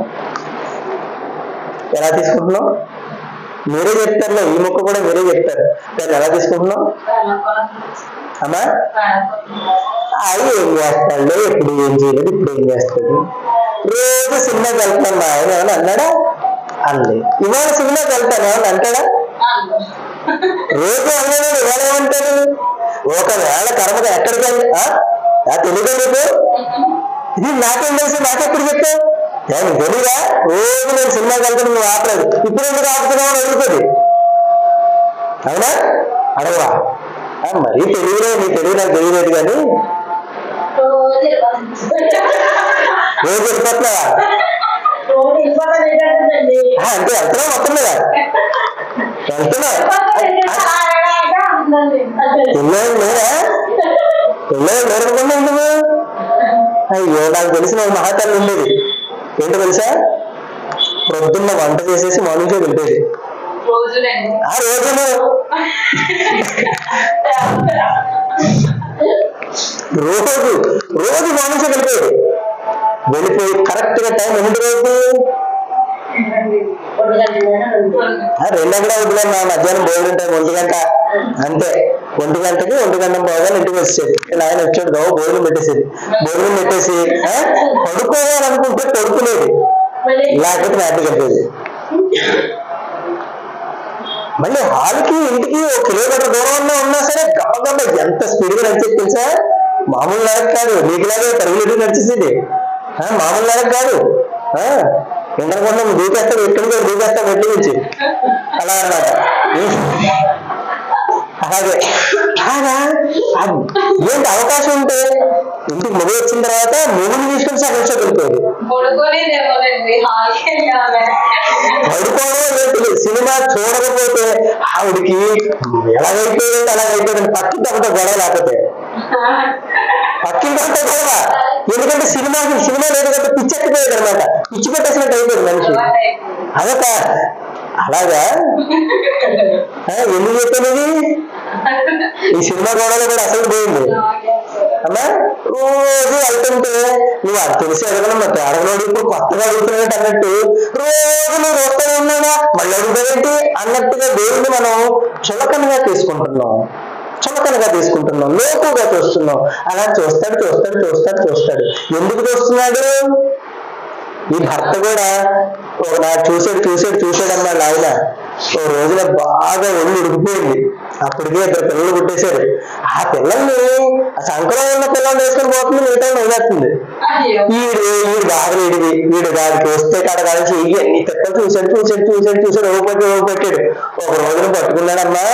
మీరే చెప్తారులే, ఈ మొక్క కూడా మీరే చెప్తారు. దాన్ని ఎలా తీసుకుంటున్నాం అమ్మా? అవి ఏం చేస్తాడు, ఇప్పుడు ఏం చేయలేదు, ఇప్పుడు ఏం చేస్తాడు. రోజు సినిమాకి వెళ్తాను ఆయన ఏమన్నా అన్నాడా? అనలేదు. ఇవాళ సినిమాకి వెళ్తాను ఏమన్నా అంటాడా? రోజు అన్నాడు, ఇవాళ ఏమంటాడు? ఒకవేళ కర్మగా ఎక్కడికి వెళ్ళి తెలియదు నీకు, ఇది నాకేం తెలుసు, నాకెప్పుడు చెప్పావు? నేను తెలియదా? రోజు నేను సినిమాకి వెళ్తాను, నువ్వు ఆపలేదు, ఇప్పుడు ఎందుకు ఆపుతున్నావు అని అడుగుతుంది. అవునా? అడగవా? మరీ తెలియలే, నీ తెలివి నాకు తెలియలేదు, కానీ రోజు వెళ్ళిపోతున్నావా? అంటే వెళ్తున్నా మొత్తం మీద వెళ్తున్నా. పిల్లలు లేరా? పిల్లలు లేరనుకున్నా నువ్వు? అయ్యో, నాకు తెలిసిన మహాతల్లి ఉండేది. ఏంటో తెలుసా? ప్రొద్దున్న వంట చేసేసి మార్నింగ్ షో వెళ్ళిపోయేది. ఆ రోజులు రోజు మార్నింగ్ షో వెళ్ళిపోయేది. వెళ్ళిపోయి కరెక్ట్ గా టైం ఎన్ని రోజు 2 గంటల వద్దులమ్మా, మధ్యాహ్నం భోజనం టైం 1 గంట అంతే. 1 గంటకి 1 గంట పోగానే ఇంటికి వచ్చేది. ఇలా ఆయన వచ్చాడు బాబు, భోజనం పెట్టేసేది. భోజనం పెట్టేసి పడుకోవాలనుకుంటే పడుకునేది, లేకపోతే నాటి కట్టేది. మళ్ళీ హాల్కి ఇంటికి 1 కిలోమీటర్ దూరంలో ఉన్నా సరే గబగబ ఎంత స్పీడ్గా నడిచేది తెలుసా? మామూలు నడక కాదు, నీకులాగే పరుగులు నడిచేసేది. మామూలు నడక కాదు. ఎండకుండా దూకేస్తాడు, ఎక్కడికి దూకేస్తాడు ఎట్ల నుంచి, అలా అన్నమాట. అలాగే ఏంటి అవకాశం ఉంటే ఇంటికి మొదలు వచ్చిన తర్వాత మొగుడిని తీసుకొని సగం వెళ్ళిపోయేది. పడుకోవడం లేదు, సినిమా చూడకపోతే ఆవిడికి ఎలాగైపోయింది అలాగైపోయింది. పక్కింటి అంతా గొడవ, లేకపోతే పక్కింటి అంతా గొడవ. ఎందుకంటే సినిమా లేదు కాబట్టి పిచ్చెక్కిపోయేది అనమాట, పిచ్చి పెట్టేసినట్టు అయిపోయింది మనిషి. అదొక అలాగా ఎందుకు చెప్పినది? ఈ సినిమా గొడవలో కూడా అసలు పోయింది అమ్మా. రోజు వెళ్తుంటే నువ్వు అది తెలిసి అడగడం, మరి అడగడం ఇప్పుడు కొత్తగా అడుగుతున్నట్టు అన్నట్టు రోజు నువ్వు వస్తూనే ఉన్నావా, మళ్ళీ అడుగుతావేంటి అన్నట్టుగా దేవుడిని మనం చులకనగా తీసుకుంటున్నాం, లోకుగా చూస్తున్నాం. అలా చూస్తాడు. ఎందుకు చూస్తున్నాడు? ఈ భర్త కూడా ఒకనాడు చూసాడు అన్నాడు ఆయన. ఓ రోజున బాగా ఒళ్ళు ఉడికిపోయింది. అప్పటికే 2 పిల్లలు పుట్టేశారు. ఆ పిల్లల్ని ఆ సంకలం ఉన్న పిల్లల్ని వేసుకొని పోతుంది, మిగతా వదిలేస్తుంది. వీడు బాగలేడిది, వీడు దానికి వస్తే కడగాల్సి ఇవన్నీ తిప్పలు చూసాడు ఓపెట్టాడు. ఒక రోజున పట్టుకున్నాడమ్మా.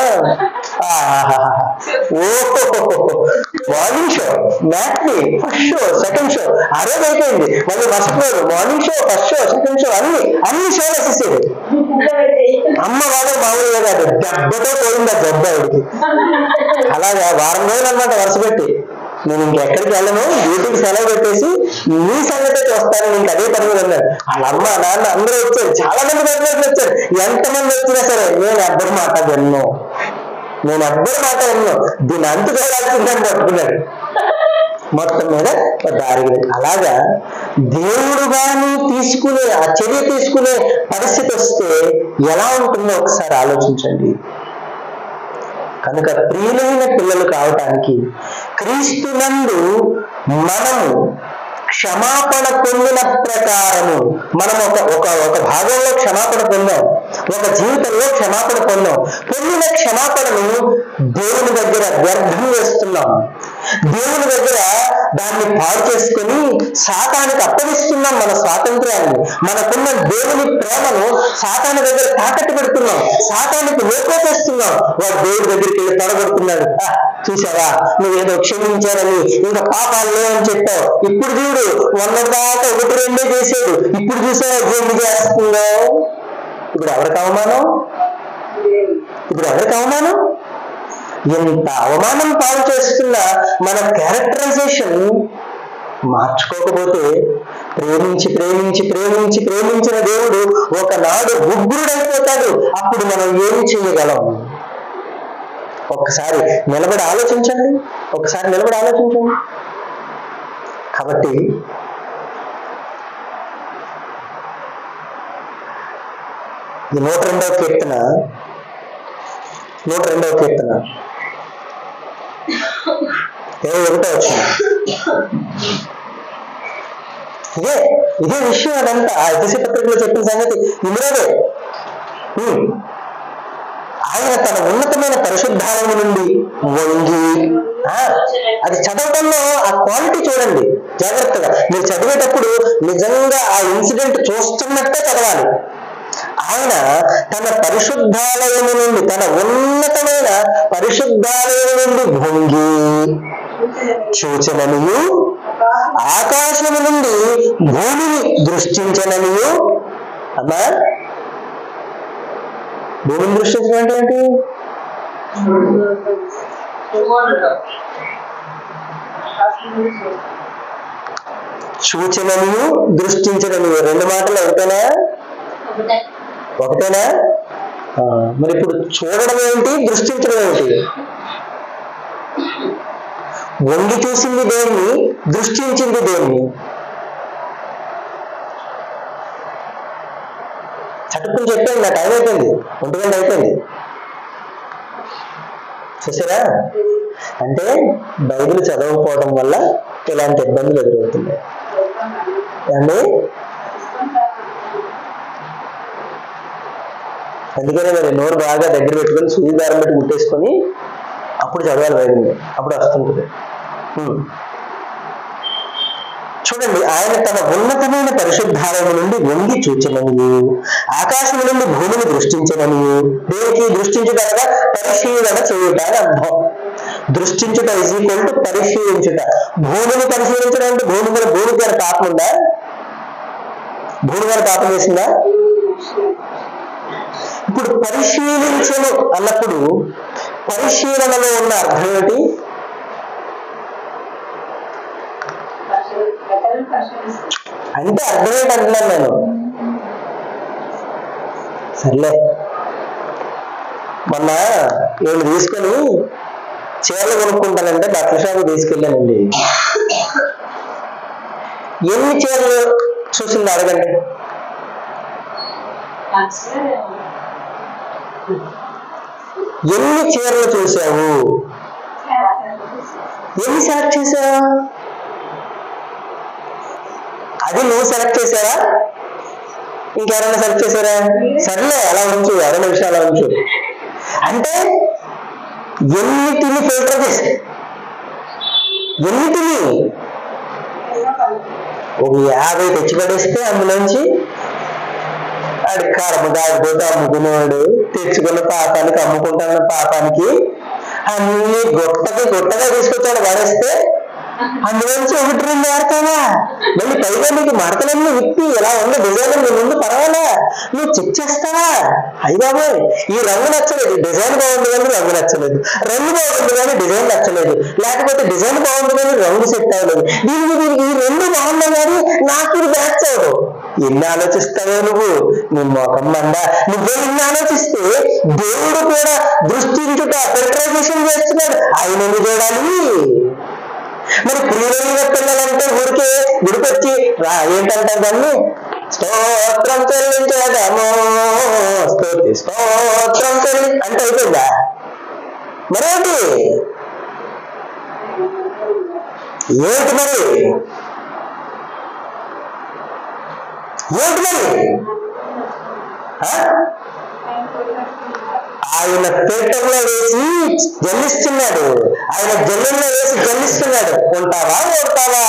Morning show, matinee, first show, second show, ఆ రోజు అయిపోయింది. మళ్ళీ ఫస్ట్ రోజు morning show, first show, second show, అన్ని షోలు వేసేసేది. అమ్మ వాడు మామూలుగా కాదు, దెబ్బతో పోయింది ఆ దెబ్బ ఆవిడికి. అలాగా వారం రోజులు అనమాట వరుస పెట్టి. నేను ఇంకెక్కడికి వెళ్ళను, డ్యూటీకి సెలవు పెట్టేసి నీ సంగతే చూస్తాను, నీకు అదే పని మీద అన్నాడు. వాళ్ళ అమ్మ నాన్న అందరూ వచ్చారు, చాలా మంది పెద్దలు వచ్చారు. ఎంతమంది వచ్చినా సరే నేను ఎవ్వరి మాట విన్ను, నేను ఎవ్వరి మాట విన్ను, దీన్ని అంతు చేయాల్సిందని పట్టుకున్నాడు. మొత్తం మీద దారి. అలాగా దేవుడు గాని తీసుకునే ఆ చర్య తీసుకునే పరిస్థితి వస్తే ఎలా ఉంటుందో ఒకసారి ఆలోచించండి. కనుక ప్రియులైన పిల్లలు కావటానికి క్రీస్తునందు మనము క్షమాపణ పొందిన ప్రకారము మనం ఒక భాగంలో క్షమాపణ పొందాం, ఒక జీవితంలో క్షమాపణ పొందాం. పొందిన క్షమాపణను దేవుని దగ్గర వ్యర్థం చేస్తున్నాం, దేవుని దగ్గర దాన్ని పాడు చేసుకుని సాతానికి అప్పగిస్తున్నాం. మన స్వాతంత్ర్యాన్ని, మనకున్న దేవుని ప్రేమను సాతాని దగ్గర తాకట్టు పెడుతున్నాం, సాతానికి లోపేస్తున్నాం. వాడు దేవుడి దగ్గరికి వెళ్ళి తొడగొడుతున్నాడు. చూసావా, నువ్వేదో క్షమించారని, ఇంకా పాపాలు లేవని చెప్పావు, ఇప్పుడు చూడు మొన్నటిదాకా 1-2 చేసాడు, ఇప్పుడు చూసావా ఎన్ని చేస్తుందో. ఇప్పుడు ఎవరికి అవమానం, ఇప్పుడు ఎవరికి అవమానం? ఎంత అవమానం పాలు చేస్తున్నా మన క్యారెక్టరైజేషన్ మార్చుకోకపోతే ప్రేమించి ప్రేమించి ప్రేమించి ప్రేమించిన దేవుడు ఒకనాడు ఉగ్రుడైపోతాడు. అప్పుడు మనం ఏం చేయగలం? ఒక్కసారి నిలబడి ఆలోచించండి, ఒకసారి నిలబడి ఆలోచించండి. కాబట్టి ఈ 102వ కీర్తన ఒకటో వచ్చింది. ఇదే విషయం. అదంతా ఆ ఎఫెసీ పత్రికలో చెప్పిన సంగతి ఇందులోనే. ఆయన తన ఉన్నతమైన పరిశుద్ధాలయం నుండి వంగి, అది చదవటంలో ఆ క్వాలిటీ చూడండి జాగ్రత్తగా. మీరు చదివేటప్పుడు నిజంగా ఆ ఇన్సిడెంట్ చూస్తున్నట్టే చదవాలి. ఆయన తన పరిశుద్ధాలయము నుండి, తన ఉన్నతమైన పరిశుద్ధాలయం నుండి వంగి చూచననియు, ఆకాశము నుండి భూమిని దృష్టించననియు. అమ్మా, భూమిని దృష్టించడం అంటే ఏంటి? చూచననియు దృష్టించననియు 2 మాటలు ఒకటేనా? మరి ఇప్పుడు చూడడం ఏంటి, దృష్టించడం ఏంటి? వంగి చూసింది దేన్ని, దృష్టించింది దేన్ని? చటుకుని చెప్పండి, నా టైం అయిపోయింది, 1 గంట అయిపోయింది. చూసారా? అంటే బైబిల్ చదవకపోవడం వల్ల ఇలాంటి ఇబ్బందులు ఎదురవుతున్నాయి అండి. అందుకనే మరి నోరు బాగా దగ్గర పెట్టుకొని సూది దారం పెట్టి కుట్టేసుకొని అప్పుడు చదవాలి బైబిల్, అప్పుడు వస్తుంటుంది. చూడండి, ఆయన తన ఉన్నతమైన పరిశుద్ధాలయం నుండి వంగి చూచననియు, ఆకాశం నుండి భూమిని దృష్టించననియు. దేనికి దృష్టించుటగా? పరిశీలన చేయుట అని అర్థం. దృష్టించుట ఈజ్ ఈక్వల్ టు పరిశీలించుట. భూమిని పరిశీలించడం అంటే భూమి గారి పాపం ఉందా? భూమి గారి పాపం చేసిందా? ఇప్పుడు పరిశీలించను అన్నప్పుడు పరిశీలనలో ఉన్న అర్థం ఏంటి? అంటే అర్థం ఏంటి అంటున్నాను నేను. సర్లే, మొన్న వీళ్ళు తీసుకొని చీరలు కొనుక్కుంటానంటే బట్టల షాపు తీసుకెళ్ళానండి. ఎన్ని చీరలు చూసింది అడగండి. ఎన్ని చీరలు చూసావు? ఎన్ని సెలెక్ట్ చేసావా? అది నువ్వు సెలెక్ట్ చేసావా, ఇంకెవరైనా సెలెక్ట్ చేశారా? సర్లే అలా ఉంచు, 2 నిమిషాలు అలా ఉంచు. అంటే ఎన్నిటిని ఫిల్టర్ చేసి, ఎన్నిటిని ఒక 50 తెచ్చిపడేస్తే అందులోంచి ఆడి కర్మ దాటిపోతే అమ్ముకునేవాడు తెచ్చుకున్న పాపానికి, అమ్ముకుంటున్న పాపానికి అన్ని గుట్టగా తీసుకొచ్చాడు పడేస్తే అందులోంచి 1-2 ఆడతావా? మళ్ళీ పైగా నీకు మడతలన్నీ విప్పి ఇలా ఉన్న డిజైన్ నీ ముందు పర్వాలా, నువ్వు చెక్ చేస్తావా? అయ్యాబో ఈ రంగు నచ్చలేదు, డిజైన్ బాగుంది కానీ రంగు నచ్చలేదు, రంగు బాగుంది కానీ డిజైన్ నచ్చలేదు, లేకపోతే డిజైన్ బాగుంది కానీ రంగు సెట్ అవ్వలేదు, దీనికి ఈ 2 బాగున్నాయి కానీ నాకు ఇది మ్యాచ్ అవ్వదు. ఎన్ని ఆలోచిస్తావో నువ్వు, నీ మొఖం మంద. నువ్వే ఇన్ని ఆలోచిస్తే దేవుడు కూడా దృష్టించుట ఫిల్టరైజేషన్ చేస్తున్నాడు. ఆయన ఎందుకు చూడాలి? మరి ప్రియులైన పిల్లలంటే ఊరికే గుడికొచ్చి ఏంటంటారు దాన్ని, స్తోత్రం చెల్లించడము, స్తోత్రం అంటే అయిపోయిందా? మరేంటి ఏంటి మరి ఆయన పీఠంలో వేసి జల్లిస్తున్నాడు, ఆయన జల్లుల్లో వేసి జల్లిస్తున్నాడు. ఉంటావా ఓడతావా?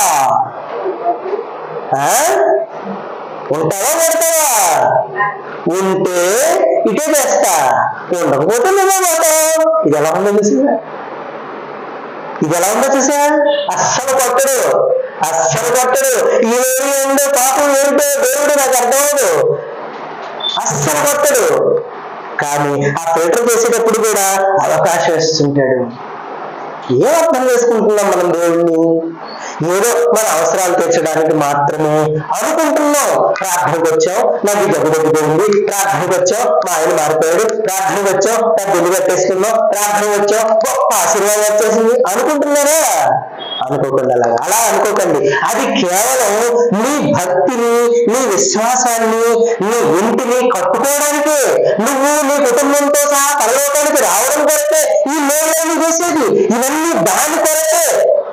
ఉంటావా ఓడతావా? ఉంటే ఇటే చేస్తా, ఉండకపోతే నువ్వే పోతావు. ఇది ఎలా ఉందో చూసా, ఇది ఎలా ఉందో చూసా. అస్సలు కొట్టడు, అస్సలు కొట్టడు. ఏమి ఉందో పాపం ఏంటో దేవుడు నాకు అర్థమవుదు, అస్సలు కొట్టడు. కానీ ఆ ఫిల్టర్ చేసేటప్పుడు కూడా అవకాశం ఇస్తుంటాడు. ఏం అర్థం చేసుకుంటున్నాం మనం దేవుణ్ణి? ఏదో మన అవసరాలు తీర్చడానికి మాత్రమే అనుకుంటున్నాం. ప్రార్థనకు వచ్చాం, నాకు జబ్బు తగ్గిపోయింది, ప్రార్థనకు వచ్చాం, మా ఆయన మారిపోయాడు, ప్రార్థనకు వచ్చాం, నాకు బిల్లు కట్టేసుకున్నాం, ప్రార్థనకు వచ్చాం, గొప్ప ఆశీర్వాదం వచ్చేసింది అనుకుంటున్నారా? అనుకోకండి, అలా అనుకోకండి. అది కేవలం నీ భక్తిని, నీ విశ్వాసాన్ని, నీ ఇంటిని కట్టుకోవడానికే, నువ్వు నీ కుటుంబంతో సహా పరలోకానికి రావడం కొరకే ఈ మేలు చేసేది. ఇవన్నీ దాని కొరకే.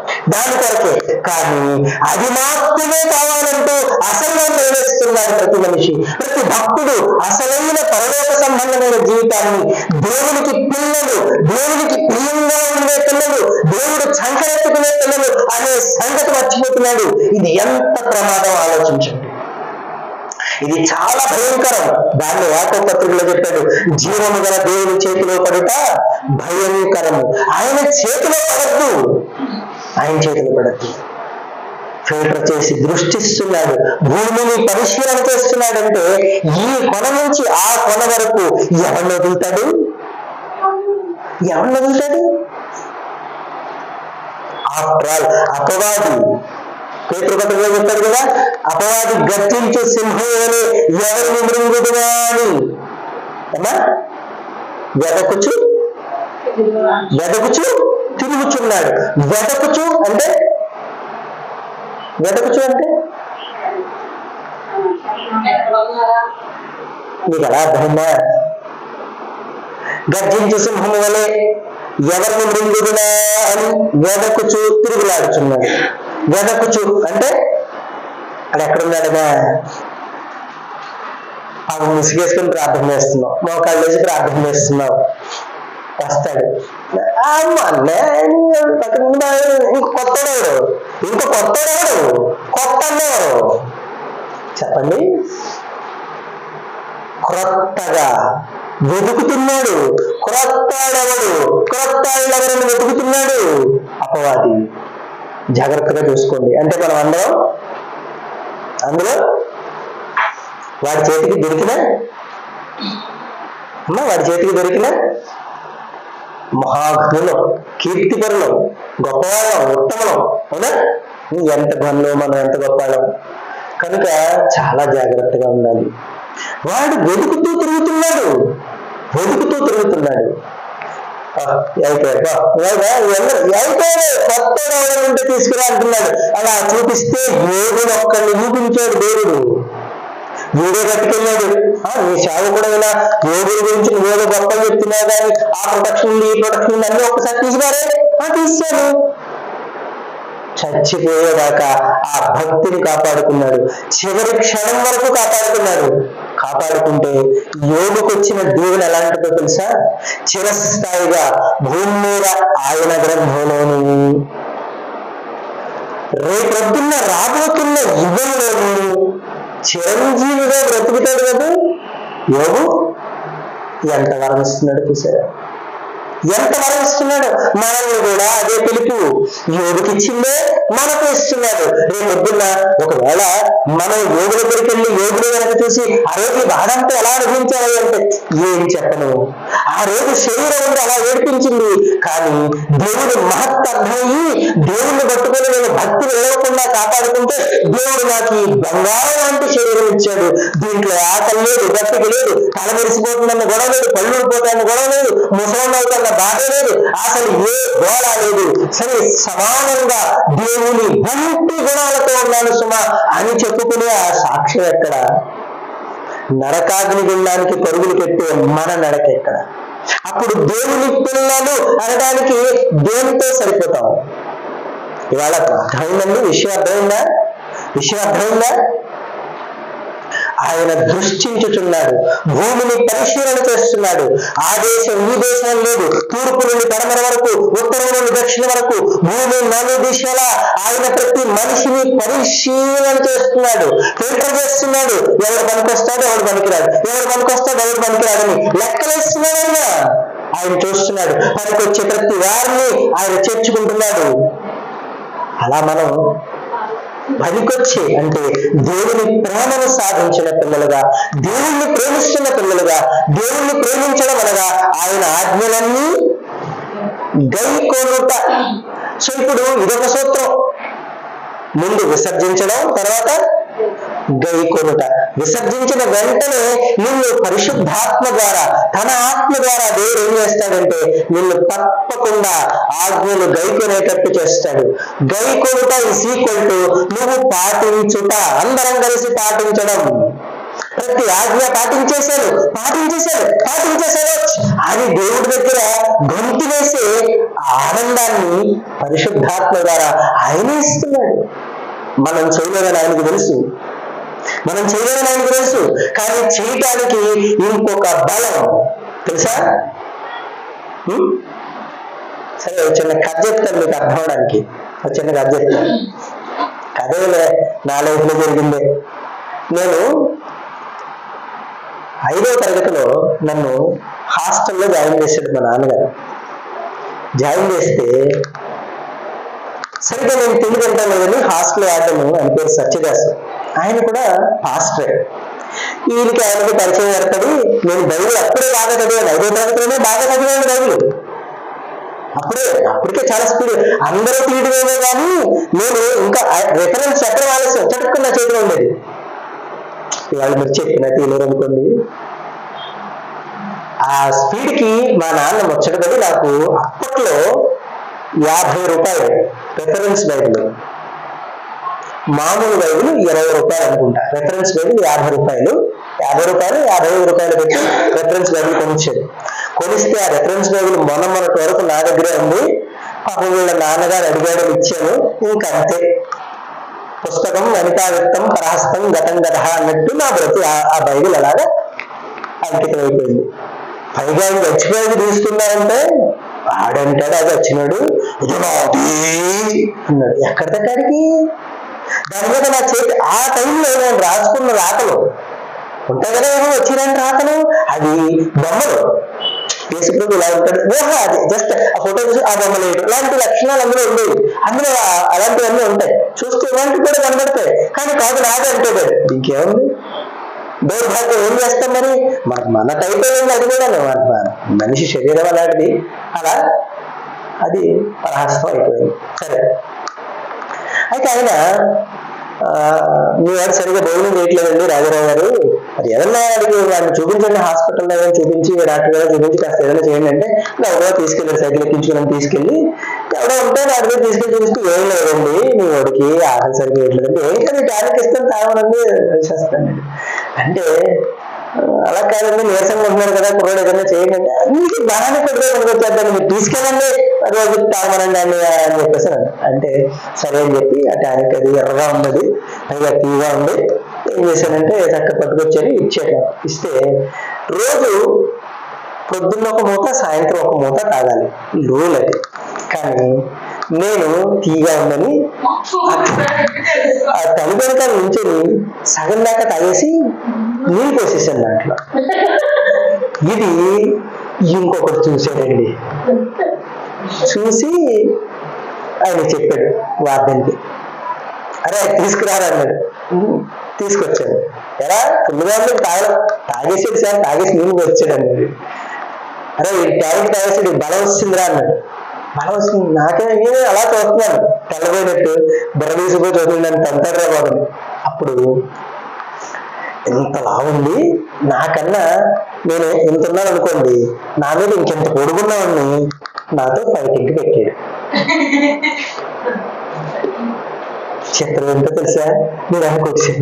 కానీ అది మాత్రమే కావాలంటూ అసలు నిర్ణయిస్తున్నాడు ప్రతి మనిషి, ప్రతి భక్తుడు. అసలైన పరలోక సంబంధమైన జీవితాన్ని, దేవునికి పిల్లలు, దేవునికి ప్రియంగా ఉండే పిల్లలు, దేవుడు సంకరెత్తుకునే పిల్లలు అనే సంగతి మర్చిపోతున్నాడు. ఇది ఎంత ప్రమాదం ఆలోచించండి. ఇది చాలా భయంకరం. దాన్ని యాకోబు పత్రికలో చెప్పాడు, జీవము గల దేవుని చేతిలో పడుట భయంకరము. ఆయన చేతిలో పడద్దు, ఆయన చేతిలో పడద్దు. ఫిల్టర్ చేసి దృష్టిస్తున్నాడు, భూమిని పరిశీలన చేస్తున్నాడంటే ఈ కొన నుంచి ఆ కొన వరకు ఎవరిని వదులుతాడు? ఆఫ్టర్ ఆల్ అపవాది, పేతురుపత్రికలో చెప్పాడు కదా, అపవాది గర్జించు సింహం అని ఎవరిని మృంగుదునా అని. అమ్మా, వెదకుచు తిరుగుచున్నాడు. వెదకుచు అంటే నీకు ఎలా అర్థమైందా? గర్జించు సింహము వలె ఎవరిని మృంగుదునా అని వెదకుచు తిరుగులాడుచున్నాడు. వెదకుచు అంటే అది ఎక్కడున్నాడగా? అవి ముసిగేసుకుని ప్రార్థన చేస్తున్నావు, మోకాళ్ళు వేసి ప్రార్థన చేస్తున్నావు, వస్తాడు. ఇంకో కొత్తవాడు కొత్త చెప్పండి. క్రొత్తగా వెతుకుతున్నాడు. క్రొత్తవాళ్ళెవరిని వెతుకుతున్నాడు? అపవాది. జాగ్రత్తగా చూసుకోండి. అంటే మనం అందరం అందులో వాడి చేతికి దొరికిన మహాఘనులం, కీర్తిపరులం, గొప్పవాళ్ళం, ఉత్తమలం. అవునా? ఎంత ఘనులు, మనం ఎంత గొప్పవాళ్ళం. కనుక చాలా జాగ్రత్తగా ఉండాలి. వాడు వెతుకుతూ తిరుగుతున్నాడు. కొత్త ఉంటే తీసుకురా అంటున్నాడు. అలా చూపిస్తే యోగులు ఒక్కడిని చూపించాడు దేవుడు. వీడియో కట్టుకెళ్ళాడు. నీ సేవకుడు ఇలా యోగుల గురించి నువ్వేదో గొప్పలు చెప్తున్నావు కానీ ఆ ప్రొటెక్షన్ ఉంది, ఈ ప్రొటెక్షన్ ఉంది అన్నీ ఒక్కసారి తీసుకురారే. తీశాడు. చచ్చిపోయేదాకా ఆ భక్తిని కాపాడుకున్నాడు. చివరి క్షణం వరకు కాపాడుకుంటే యోగుకు వచ్చిన దేవుడు ఎలాంటిదో తెలుసా? చిరస్థాయిగా భూమి మీద ఆయన గ్రంథంలోని, రేపొద్దున్న రాబోతున్న యుగంలోని చిరంజీవిగా బ్రతుకుతాడు కదా యోగు. ఎంత వరం ఇస్తున్నాడు చూసారా? ఎంత వరం ఇస్తున్నాడు, మనల్ని కూడా అదే పిలుపు యోగుకి ఇచ్చిందే మనకు ఇస్తున్నాడు. రేపు పొద్దున్న ఒకవేళ మనం యోగు దగ్గరికి వెళ్ళి యోగులు కనుక చూసి ఆ రోజు బాధంతా ఎలా అనుభవించాలి అంటే ఏం చెప్పను, ఆ రోజు శరీరం ఉండి అలా ఏడిపించింది, కానీ దేవుడు మహత్తర్థమయ్యి దేవుణ్ణి పట్టుకొని నేను భక్తి నిలవకుండా కాపాడుకుంటే దేవుడు నాకు ఈ బంగారం లాంటి శరీరం ఇచ్చాడు, దీంట్లో ఆకలి లేదు, దప్పిక లేదు, తల మెరిసిపోతుందన్న గొడవ లేదు, పళ్ళు ఊడిపోతాయన్న గొడవ లేదు, ముసలం అవుతున్న బాధ లేదు, అసలు ఏ గోళ లేదు, సరే సమానంగా దేవుని వంటి గుణాలతో ఉన్నాను సుమా అని చెప్పుకునే ఆ సాక్ష్యం ఎక్కడ? నరకాగ్ని గుండానికి పరుగులు పెట్టే మన నడక ఎక్కడ? అప్పుడు దేవుని పిల్లలు అనడానికి దేనితో సరిపోతాం? ఇవాళ అర్థమైందండి, విషయం అర్థమైందా? విషయం అర్థమైందా? ఆయన దృష్టించుచున్నాడు, భూమిని పరిశీలన చేస్తున్నాడు. ఆ దేశం ఈ దేశం లేదు, తూర్పు నుండి పడమర వరకు, ఉత్తరం నుండి దక్షిణ వరకు, భూమి నలు దిశల ఆయన ప్రతి మనిషిని పరిశీలన చేస్తున్నాడు, ఫిల్టర్ చేస్తున్నాడు. ఎవరు పనికొస్తాడు, ఎవరు పనికిరాడు, ఎవరు పనికొస్తాడు, ఎవరు పనికిరాడని లెక్కలేస్తున్నాడు. ఆయన చూస్తున్నాడు, పనికొచ్చే ప్రతి వారిని ఆయన చేర్చుకుంటున్నాడు. అలా మనం పనికొచ్చి అంటే దేవుని ప్రేమను సాధించిన పిల్లలుగా, దేవుణ్ణి ప్రేమిస్తున్న పిల్లలుగా, దేవుణ్ణి ప్రేమించడం అనగా ఆయన ఆజ్ఞలన్నీ గైకొనుట. సో ఇప్పుడు ఇదొక సూత్రం, ముందు విసర్జించడం, తర్వాత గైకొనుట. విసర్జించిన వెంటనే నిన్ను పరిశుద్ధాత్మ ద్వారా, తన ఆత్మ ద్వారా దేవుడు ఏం చేస్తాడంటే నిన్ను తప్పకుండా ఆజ్ఞలు గైకొనేటట్టు చేస్తాడు. గైకొనుట ఈజ్ ఈక్వల్ టు నువ్వు పాటించుట, అందరం కలిసి పాటించడం. ప్రతి ఆజ్ఞ పాటించేశాను అని దేవుడి దగ్గర గొంతు వేసే ఆనందాన్ని పరిశుద్ధాత్మ ద్వారా ఆయన ఇస్తున్నాడు. మనం చేయలేదని ఆయనకు తెలుసు, కానీ చేయటానికి ఇంకొక బలం తెలుసా? సరే చిన్న కథ చెప్తాను మీకు అర్థం అవడానికి. చిన్న కథ చెప్తాను. కథే నా లైఫ్లో జరిగిందే. నేను 5వ తరగతిలో నన్ను హాస్టల్లో జాయిన్ చేశాడు మా నాన్నగారు. జాయిన్ చేస్తే సరిగ్గా నేను తిండి తింటాను కానీ హాస్టల్ ఆడను అని పేరు సత్యదాస్. ఆయన కూడా పాస్టరే. ఈయనకి ఆయనకి పరిచయం ఏర్పడి నేను బైబిల్ అప్పుడే బాగా చదివాను. 5వ తరగతిలోనే బాగా చదివాను బైబిల్. అప్పటికే చాలా స్పీడ్, అందరూ తీయడమేమో కానీ నేను ఇంకా రెఫరెన్స్ ఎక్కడ ఆలస్యం చటుక్కున్న నా చేతిలో ఉండేది. ఇవాళ మీరు చెప్పిన తీయలేరు అనుకోండి. ఆ స్పీడ్కి మా నాన్న ముచ్చటపడి నాకు అప్పట్లో 50 రూపాయలు రెఫరెన్స్ బైబిల్, మామూలు బైబిల్ 20 రూపాయలు అనుకుంటా, రెఫరెన్స్ బైబిల్ 50 రూపాయలు 55 రూపాయలు పెట్టి రెఫరెన్స్ బైబిల్ కొనిస్తే ఆ రెఫరెన్స్ బైబిల్ మొన్నటి వరకు నా దగ్గరే ఉంది. పాపం వీళ్ళ నాన్నగారు అడిగాడని ఇచ్చాను. ఇంకంతే, పుస్తకం వనితావిత్తం పరహస్తం గతం గత అన్నట్టు నా బ్రతి ఆ బైబిల్ అలాగా అంకితం అయిపోయింది. పైగా ఆయన చచ్చిపోయేది తీసుకున్నారంటే ఆడంటాడు, అది వచ్చినాడు అన్నాడు. ఎక్కడ తగ్గాడికి దాని మీద నా చేతి ఆ టైంలో నేను రాసుకున్న రాతలు ఉంటాయి కదా, ఏమో వచ్చినాను రాతలు, అది బొమ్మలు యేసుప్రభు ఇలా ఉంటాడు, అది జస్ట్ ఆ ఫోటో చూసి ఆ బొమ్మలు వేయడం, ఇలాంటి లక్షణాలు అందులో ఉండేవి. అందులో అలాంటివన్నీ ఉంటాయి, చూస్తే ఇలాంటివి కూడా కనబడతాయి. కానీ కాదు నాదే అంటాడు. ఇంకేముంది, దౌర్భాగ్యం ఏం చేస్తాం మరి, మన టైప్ అయింది. అది కూడా మనిషి శరీరం అలాంటిది, అలా అది పరహస్తం అయిపోయింది. సరే, అయితే ఆయన మీ వాడు సరిగ్గా భోజనం చేయట్లేదండి రాజారావు గారు, మరి ఏదన్నా వాడికి వాడిని చూపించండి, హాస్పిటల్లో ఏదైనా చూపించి డాక్టర్ గారు చూపించి కాస్త ఏదైనా చేయండి అంటే ఎవరో తీసుకెళ్ళారు, సైకిల్ ఎక్కించుకుని తీసుకెళ్ళి ఎవడో ఉంటే వాడి మీద తీసుకెళ్ళి చూపిస్తూ ఏం లేదండి మీ వాడికి ఆకలి సరిగ్గా వేయట్లేదంటే ఏంటంటే టాబ్లెట్ ఇస్తాను తాగమనండి చేస్తానండి అంటే అలా కాదండి నీరసంగా ఉంటున్నారు కదా కుర్రాడు ఏదైనా చేయండి అంటే మీకు బాగానే కొద్దిగా కొనుకొచ్చేద్దాన్ని మీరు తీసుకెళ్ళండి రోజు తాగమనండి అని చెప్పేసి అంటే సరే అని చెప్పి ఆ టానిక్ అది ఎర్రగా ఉన్నది పైగా తీగా ఉంది. ఏం చేశానంటే చక్క పట్టుకొచ్చారు, ఇచ్చాను. ఇస్తే రోజు పొద్దున్న ఒక మూత సాయంత్రం ఒక మూత తాగాలి, రూల్ అది. కానీ నేను తీగా ఉందని ఆ తల్లి వెనకాల నుంచి సగం దాకా తాగేసి నీళ్ళు పోసేసాను దాంట్లో. ఇది ఇంకొకటి చూశాడండి. చూసి ఆయన చెప్పాడు వార్డెన్కి, అరే తీసుకురారన్నాడు. తీసుకొచ్చాడు. ఎలా ఫుల్గా తాగేసాడు సార్, తాగేసి నీళ్ళు వచ్చాడు అన్నాడు. అరే టాబ్లెట్ తాగేసాడు, బలం వస్తుందిరా అన్నాడు. బలం వస్తుంది, నాకేమో అలా చూస్తున్నాను తెల్లబోయినట్టు, బుర్ర తీసుకుపోయి చూస్తుంది, నన్ను తంతాడురా బాబు. అప్పుడు ఎంత లావుంది, నాకన్నా నేను ఎంత ఉన్నాను అనుకోండి, నా మీద ఇంకెంత పొడుగున్నామని నాతో ఫైటింగ్కి పెట్టాడు. చిత్రం ఏంటో తెలుసా, నేను అనుకొచ్చింది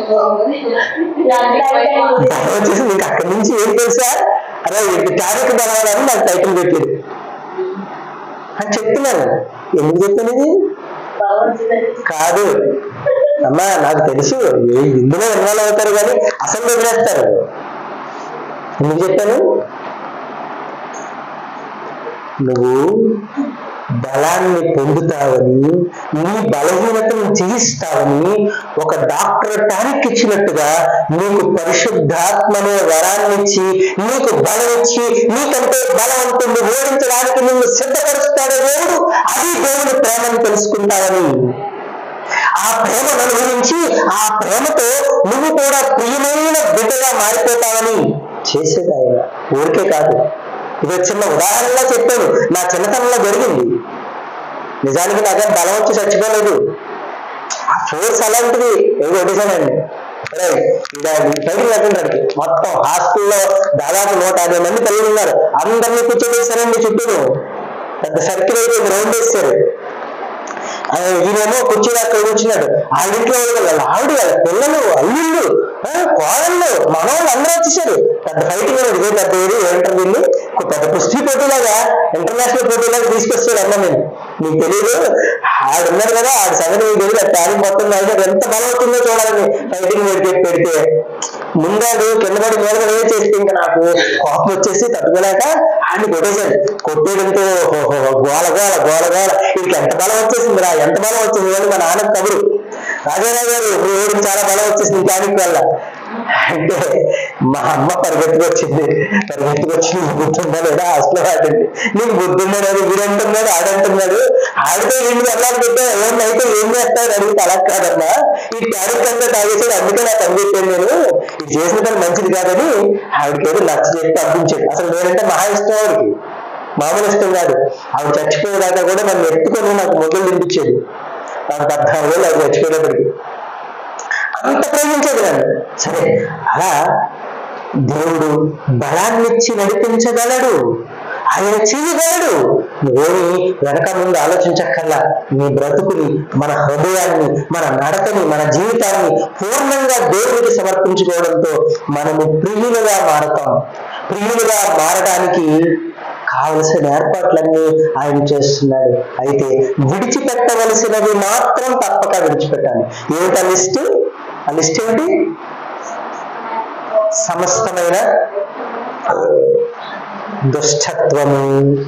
బలం వచ్చేసి నీకు అక్కడి నుంచి ఏం తెలుసా, అరే టారిక్ బలవాలని నాకు టైటిల్ పెట్టాడు అని చెప్తున్నాను. ఎందుకు చెప్పాను ఇది కాదు అమ్మా, నాకు తెలుసు ఇందులో ఇన్వాల్వ్ అవుతారు కానీ అసలు వదిలేస్తారు. ఎందుకు చెప్పాను, నువ్వు బలాన్ని పొందుతావని, నీ బలహీనతను జయిస్తావని ఒక డాక్టర్ టానిక్ ఇచ్చినట్టుగా నీకు పరిశుద్ధాత్మనే వరాన్ని ఇచ్చి, నీకు బలం ఇచ్చి, నీకంటే బలవంతుని ఓడించడానికి నిన్ను సిద్ధపరుస్తాడు దేవుడు. అది దేవుని ప్రేమను తెలుసుకుంటావని, ఆ ప్రేమను అనుభవించి ఆ ప్రేమతో నువ్వు కూడా ప్రియమైన బిడ్డగా మారిపోతావని చేసేది ఆయన. ఊరికే కాదు, ఇది చిన్న ఉదాహరణగా చెప్పాను, నా చిన్నతనంలో జరిగింది. నిజానికి నాకేం బలం వచ్చి చచ్చిపోలేదు, ఆ ఫోర్స్ అలాంటిది ఏదో కొట్టేశానండి. బయటకు లేకుండా మొత్తం హాస్టల్లో దాదాపు 150 మంది పిల్లలు ఉన్నారు, అందరినీ కూర్చోబెట్టారండి. చుట్టూ పెద్ద సర్కిల్ అయితే రౌండ్ వేస్తారు. ఈయనేమో కుర్చీలో అక్కడ కూర్చున్నాడు. ఆ ఇంట్లో ఆవిడ, పిల్లలు, అల్లుళ్ళు, కోడళ్ళు, మనవాళ్ళు అందరూ వచ్చేసారు. పెద్ద ఫైటింగ్ అనేది పెద్ద ఏమంటారు దీన్ని, పెద్ద కుస్తీ పోటీలాగా, ఇంటర్నేషనల్ పోటీలాగా తీసుకొస్తాడు. అమ్మ నేను నీకు తెలియదు, ఆడున్నారు కదా, ఆడి సంగతి మీకు తెలియదు. ఆ టాలెంట్ మొత్తం ఎంత బలం అవుతుందో చూడాలని ఫైటింగ్ పెడితే ముందాడు కింద పడి మీద చేస్తే ఇంకా నాకు కోపం వచ్చేసి తట్టుకోలేక ఆడిని కొట్టేశాడు. కొట్టేయడంతో గోల గోల గోల గోల, వీడికి ఎంత బలం వచ్చేసింది రా, ఎంత బలం వచ్చింది అని మా నాన్న కబురు. రాజారావు గారు ఇప్పుడు చాలా బలం వచ్చేసింది టానిక్ వల్ల అంటే మా అమ్మ పరిగెత్తుకొచ్చింది. బుద్ధుందా లేదా హాస్టల్లో ఆడండి, నీకు బుద్ధున్నాడు, వీడంటున్నాడు, ఆడంటున్నాడు, ఆడితే వీడిని వెళ్ళాలి పెట్టే ఏమన్నా అయితే ఏం చేస్తాడు అడిగితే అలా కాదమ్మా, ఈ టానిక్ అంతా తాగేసాడు, అందుకే నాకు అనిపించాను, నేను ఇది చేసిన పని మంచిది కాదని ఆవిడకి ఏదో నచ్చ చేసి పంపించాడు. అసలు నేనంటే మహా ఇష్టం ఆవిడకి, మామూలు ఇష్టం కాదు. ఆవిడ చచ్చిపోయేదాకా కూడా నన్ను ఎత్తుకొని నాకు మొదలు నింపించేది. నాకు 14 ఏళ్ళు ఆవిడ చచ్చిపోయేటప్పటికి అంత ప్రేమించేది నన్ను. సరే, అలా దేవుడు బలాన్నిచ్చి నడిపించగలడు, ఆయన చేయగలడు. నువ్వేమి వెనక ముందు ఆలోచించక్కర్లా. నీ బ్రతుకుని, మన హృదయాన్ని, మన నడకని, మన జీవితాన్ని పూర్ణంగా దేవుడికి సమర్పించుకోవడంతో మనము ప్రియులుగా మారతాం. ప్రియులుగా మారడానికి కావలసిన ఏర్పాట్లన్నీ ఆయన చేస్తున్నాడు. అయితే విడిచిపెట్టవలసినవి మాత్రం తప్పక విడిచిపెట్టాలి. ఏమిటి ఆ లిస్ట్? ఆ లిస్ట్ ఏమిటి? సమస్తమైన దుష్టత్వము,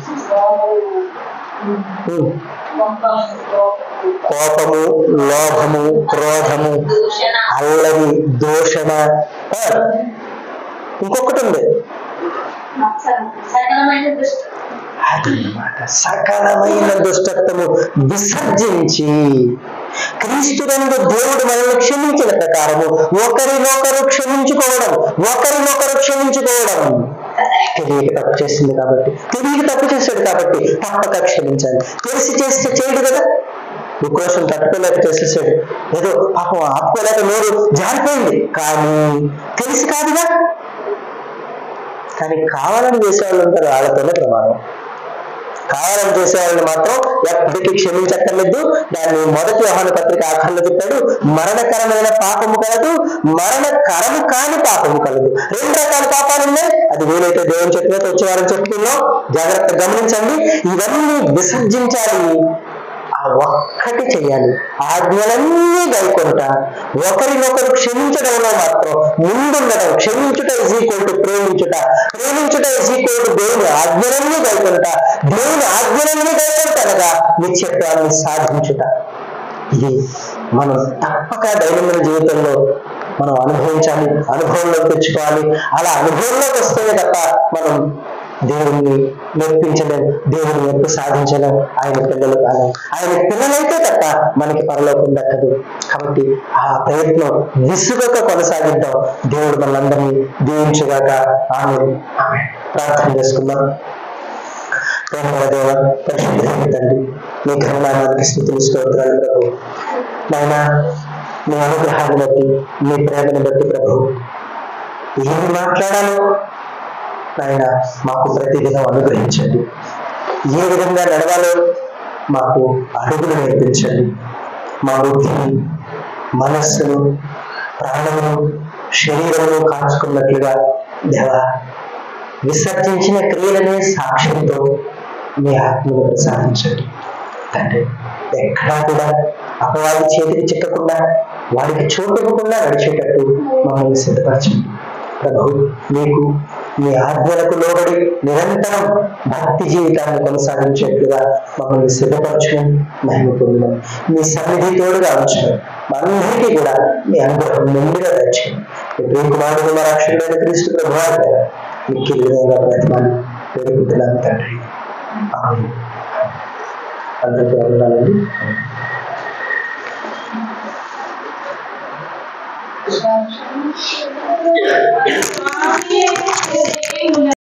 కోపము, లోభము, క్రోధము, అల్లరి, దూషణ, ఇంకొకటి ఉంది అదన్నమాట, సకలమైన దుష్టత్వము విసర్జించి క్రీస్తునందు దేవుడు మనల్ని క్షమించిన ప్రకారము ఒకరినొకరు క్షమించుకోవడం. తెలియక తప్పు చేసింది కాబట్టి, తెలియక తప్పు చేశాడు కాబట్టి తప్పక క్షమించాలి. తెలిసి చేస్తే చేయడు కదా, ఉక్రోషం తట్టుకోలేక చేసేసాడు, ఏదో పాపం ఆపుకోలేక నోరు జారిపోయింది, కానీ తెలిసి కాదుగా. కానీ కావాలని చేసేవాళ్ళు ఉంటారు, వాళ్ళతోనే ప్రమాదం. కావాలని చేసేవాళ్ళని మాత్రం ఎప్పటికీ క్షమించక్కర్లేదు. దాన్ని 1 యోహాను పత్రిక 6లో చెప్పాడు, మరణకరమైన పాపము కలదు, మరణకరము కాని పాపము కలదు. 2 రకాల పాపాలు ఉన్నాయి. అది వీలైతే దేవుని చెప్పినట్టు వచ్చేవారని చెప్తున్నాం, జాగ్రత్తగా గమనించండి. ఇవన్నీ విసర్జించాలి, ఆ ఒక్కటి చెయ్యాలి. ఆజ్ఞలన్నీ గైకొనుట, ఒకరినొకరు క్షమించడంలో మాత్రం ముందుండడం. క్షమించుట ఈజ్ ఈక్వల్ టు ప్రేమించుట, ప్రేమించుట ఈజ్ ఈక్వల్ టు దేవుని ఆజ్ఞలన్నీ గైకొనుట, దేవుని ఆజ్ఞలన్నీ గైకొనగా నిత్యత్వాన్ని సాధించుట. ఇది మనం తప్పక దైనందిన జీవితంలో మనం అనుభవించాలి, అనుభవంలోకి తెచ్చుకోవాలి. అలా అనుభవంలోకి వస్తేనే తప్ప మనం దేవుణ్ణి మెప్పించలేము, దేవుని మెప్పు సాధించలేము. ఆయన పిల్లలు కాదు. ఆయన పిల్లలైతే తప్ప మనకి పరలోకం దక్కదు. కాబట్టి ఆ ప్రయత్నం విసుగక కొనసాగిద్దాం. దేవుడు మనందరినీ దీవించుగాక. ఆమేన్. ప్రార్థన చేసుకుందాం. ప్రేమగల దేవ, పరిశుద్ధ తండ్రి, మీ ఘననామానికి స్తుతులు స్తోత్రాలు ప్రభు. నాయనా, మీ అనుగ్రహాన్ని బట్టి, మీ ప్రేమను బట్టి ప్రభు ఏమి మాట్లాడాలో నాయన మాకు ప్రతిదినం అనుగ్రహించండి. ఏ విధంగా నడవాలో మాకు అడుగులు నేర్పించండి. మా బుద్ధిని, మనస్సును, ప్రాణమును, శరీరమును కాచుకున్నట్లుగా దేవా విసర్జించిన క్రియలనే సాక్ష్యంతో మీ ఆత్మను ప్రసాదించండి తండ్రి. ఎక్కడా కూడా అపవాది చేతికి చిక్కకుండా, వాడికి చోటు ఇవ్వకుండా నడిచేటట్టు మమ్మల్ని సిద్ధపరచండి ప్రభు. మీకు మీ ఆజ్ఞలకు లోబడి నిరంతరం భక్తి జీవితాన్ని కొనసాగించేట్లుగా మమ్మల్ని సిద్ధపరచుకుని మహిమ పొందుదాం. మీ సన్నిధి తోడుగా ఉంచడం అందరికీ కూడా మీ అనుగ్రహం నిండుగా తెచ్చుకుని ప్రియ కుమారుడు మా రక్షకుడైన క్రీస్తు ప్రభువారు మీకు విధంగా ప్రతిమాని పేరుకుంటున్నాను తండ్రి. ఆమేన్. అందరికీ వందనాలండి.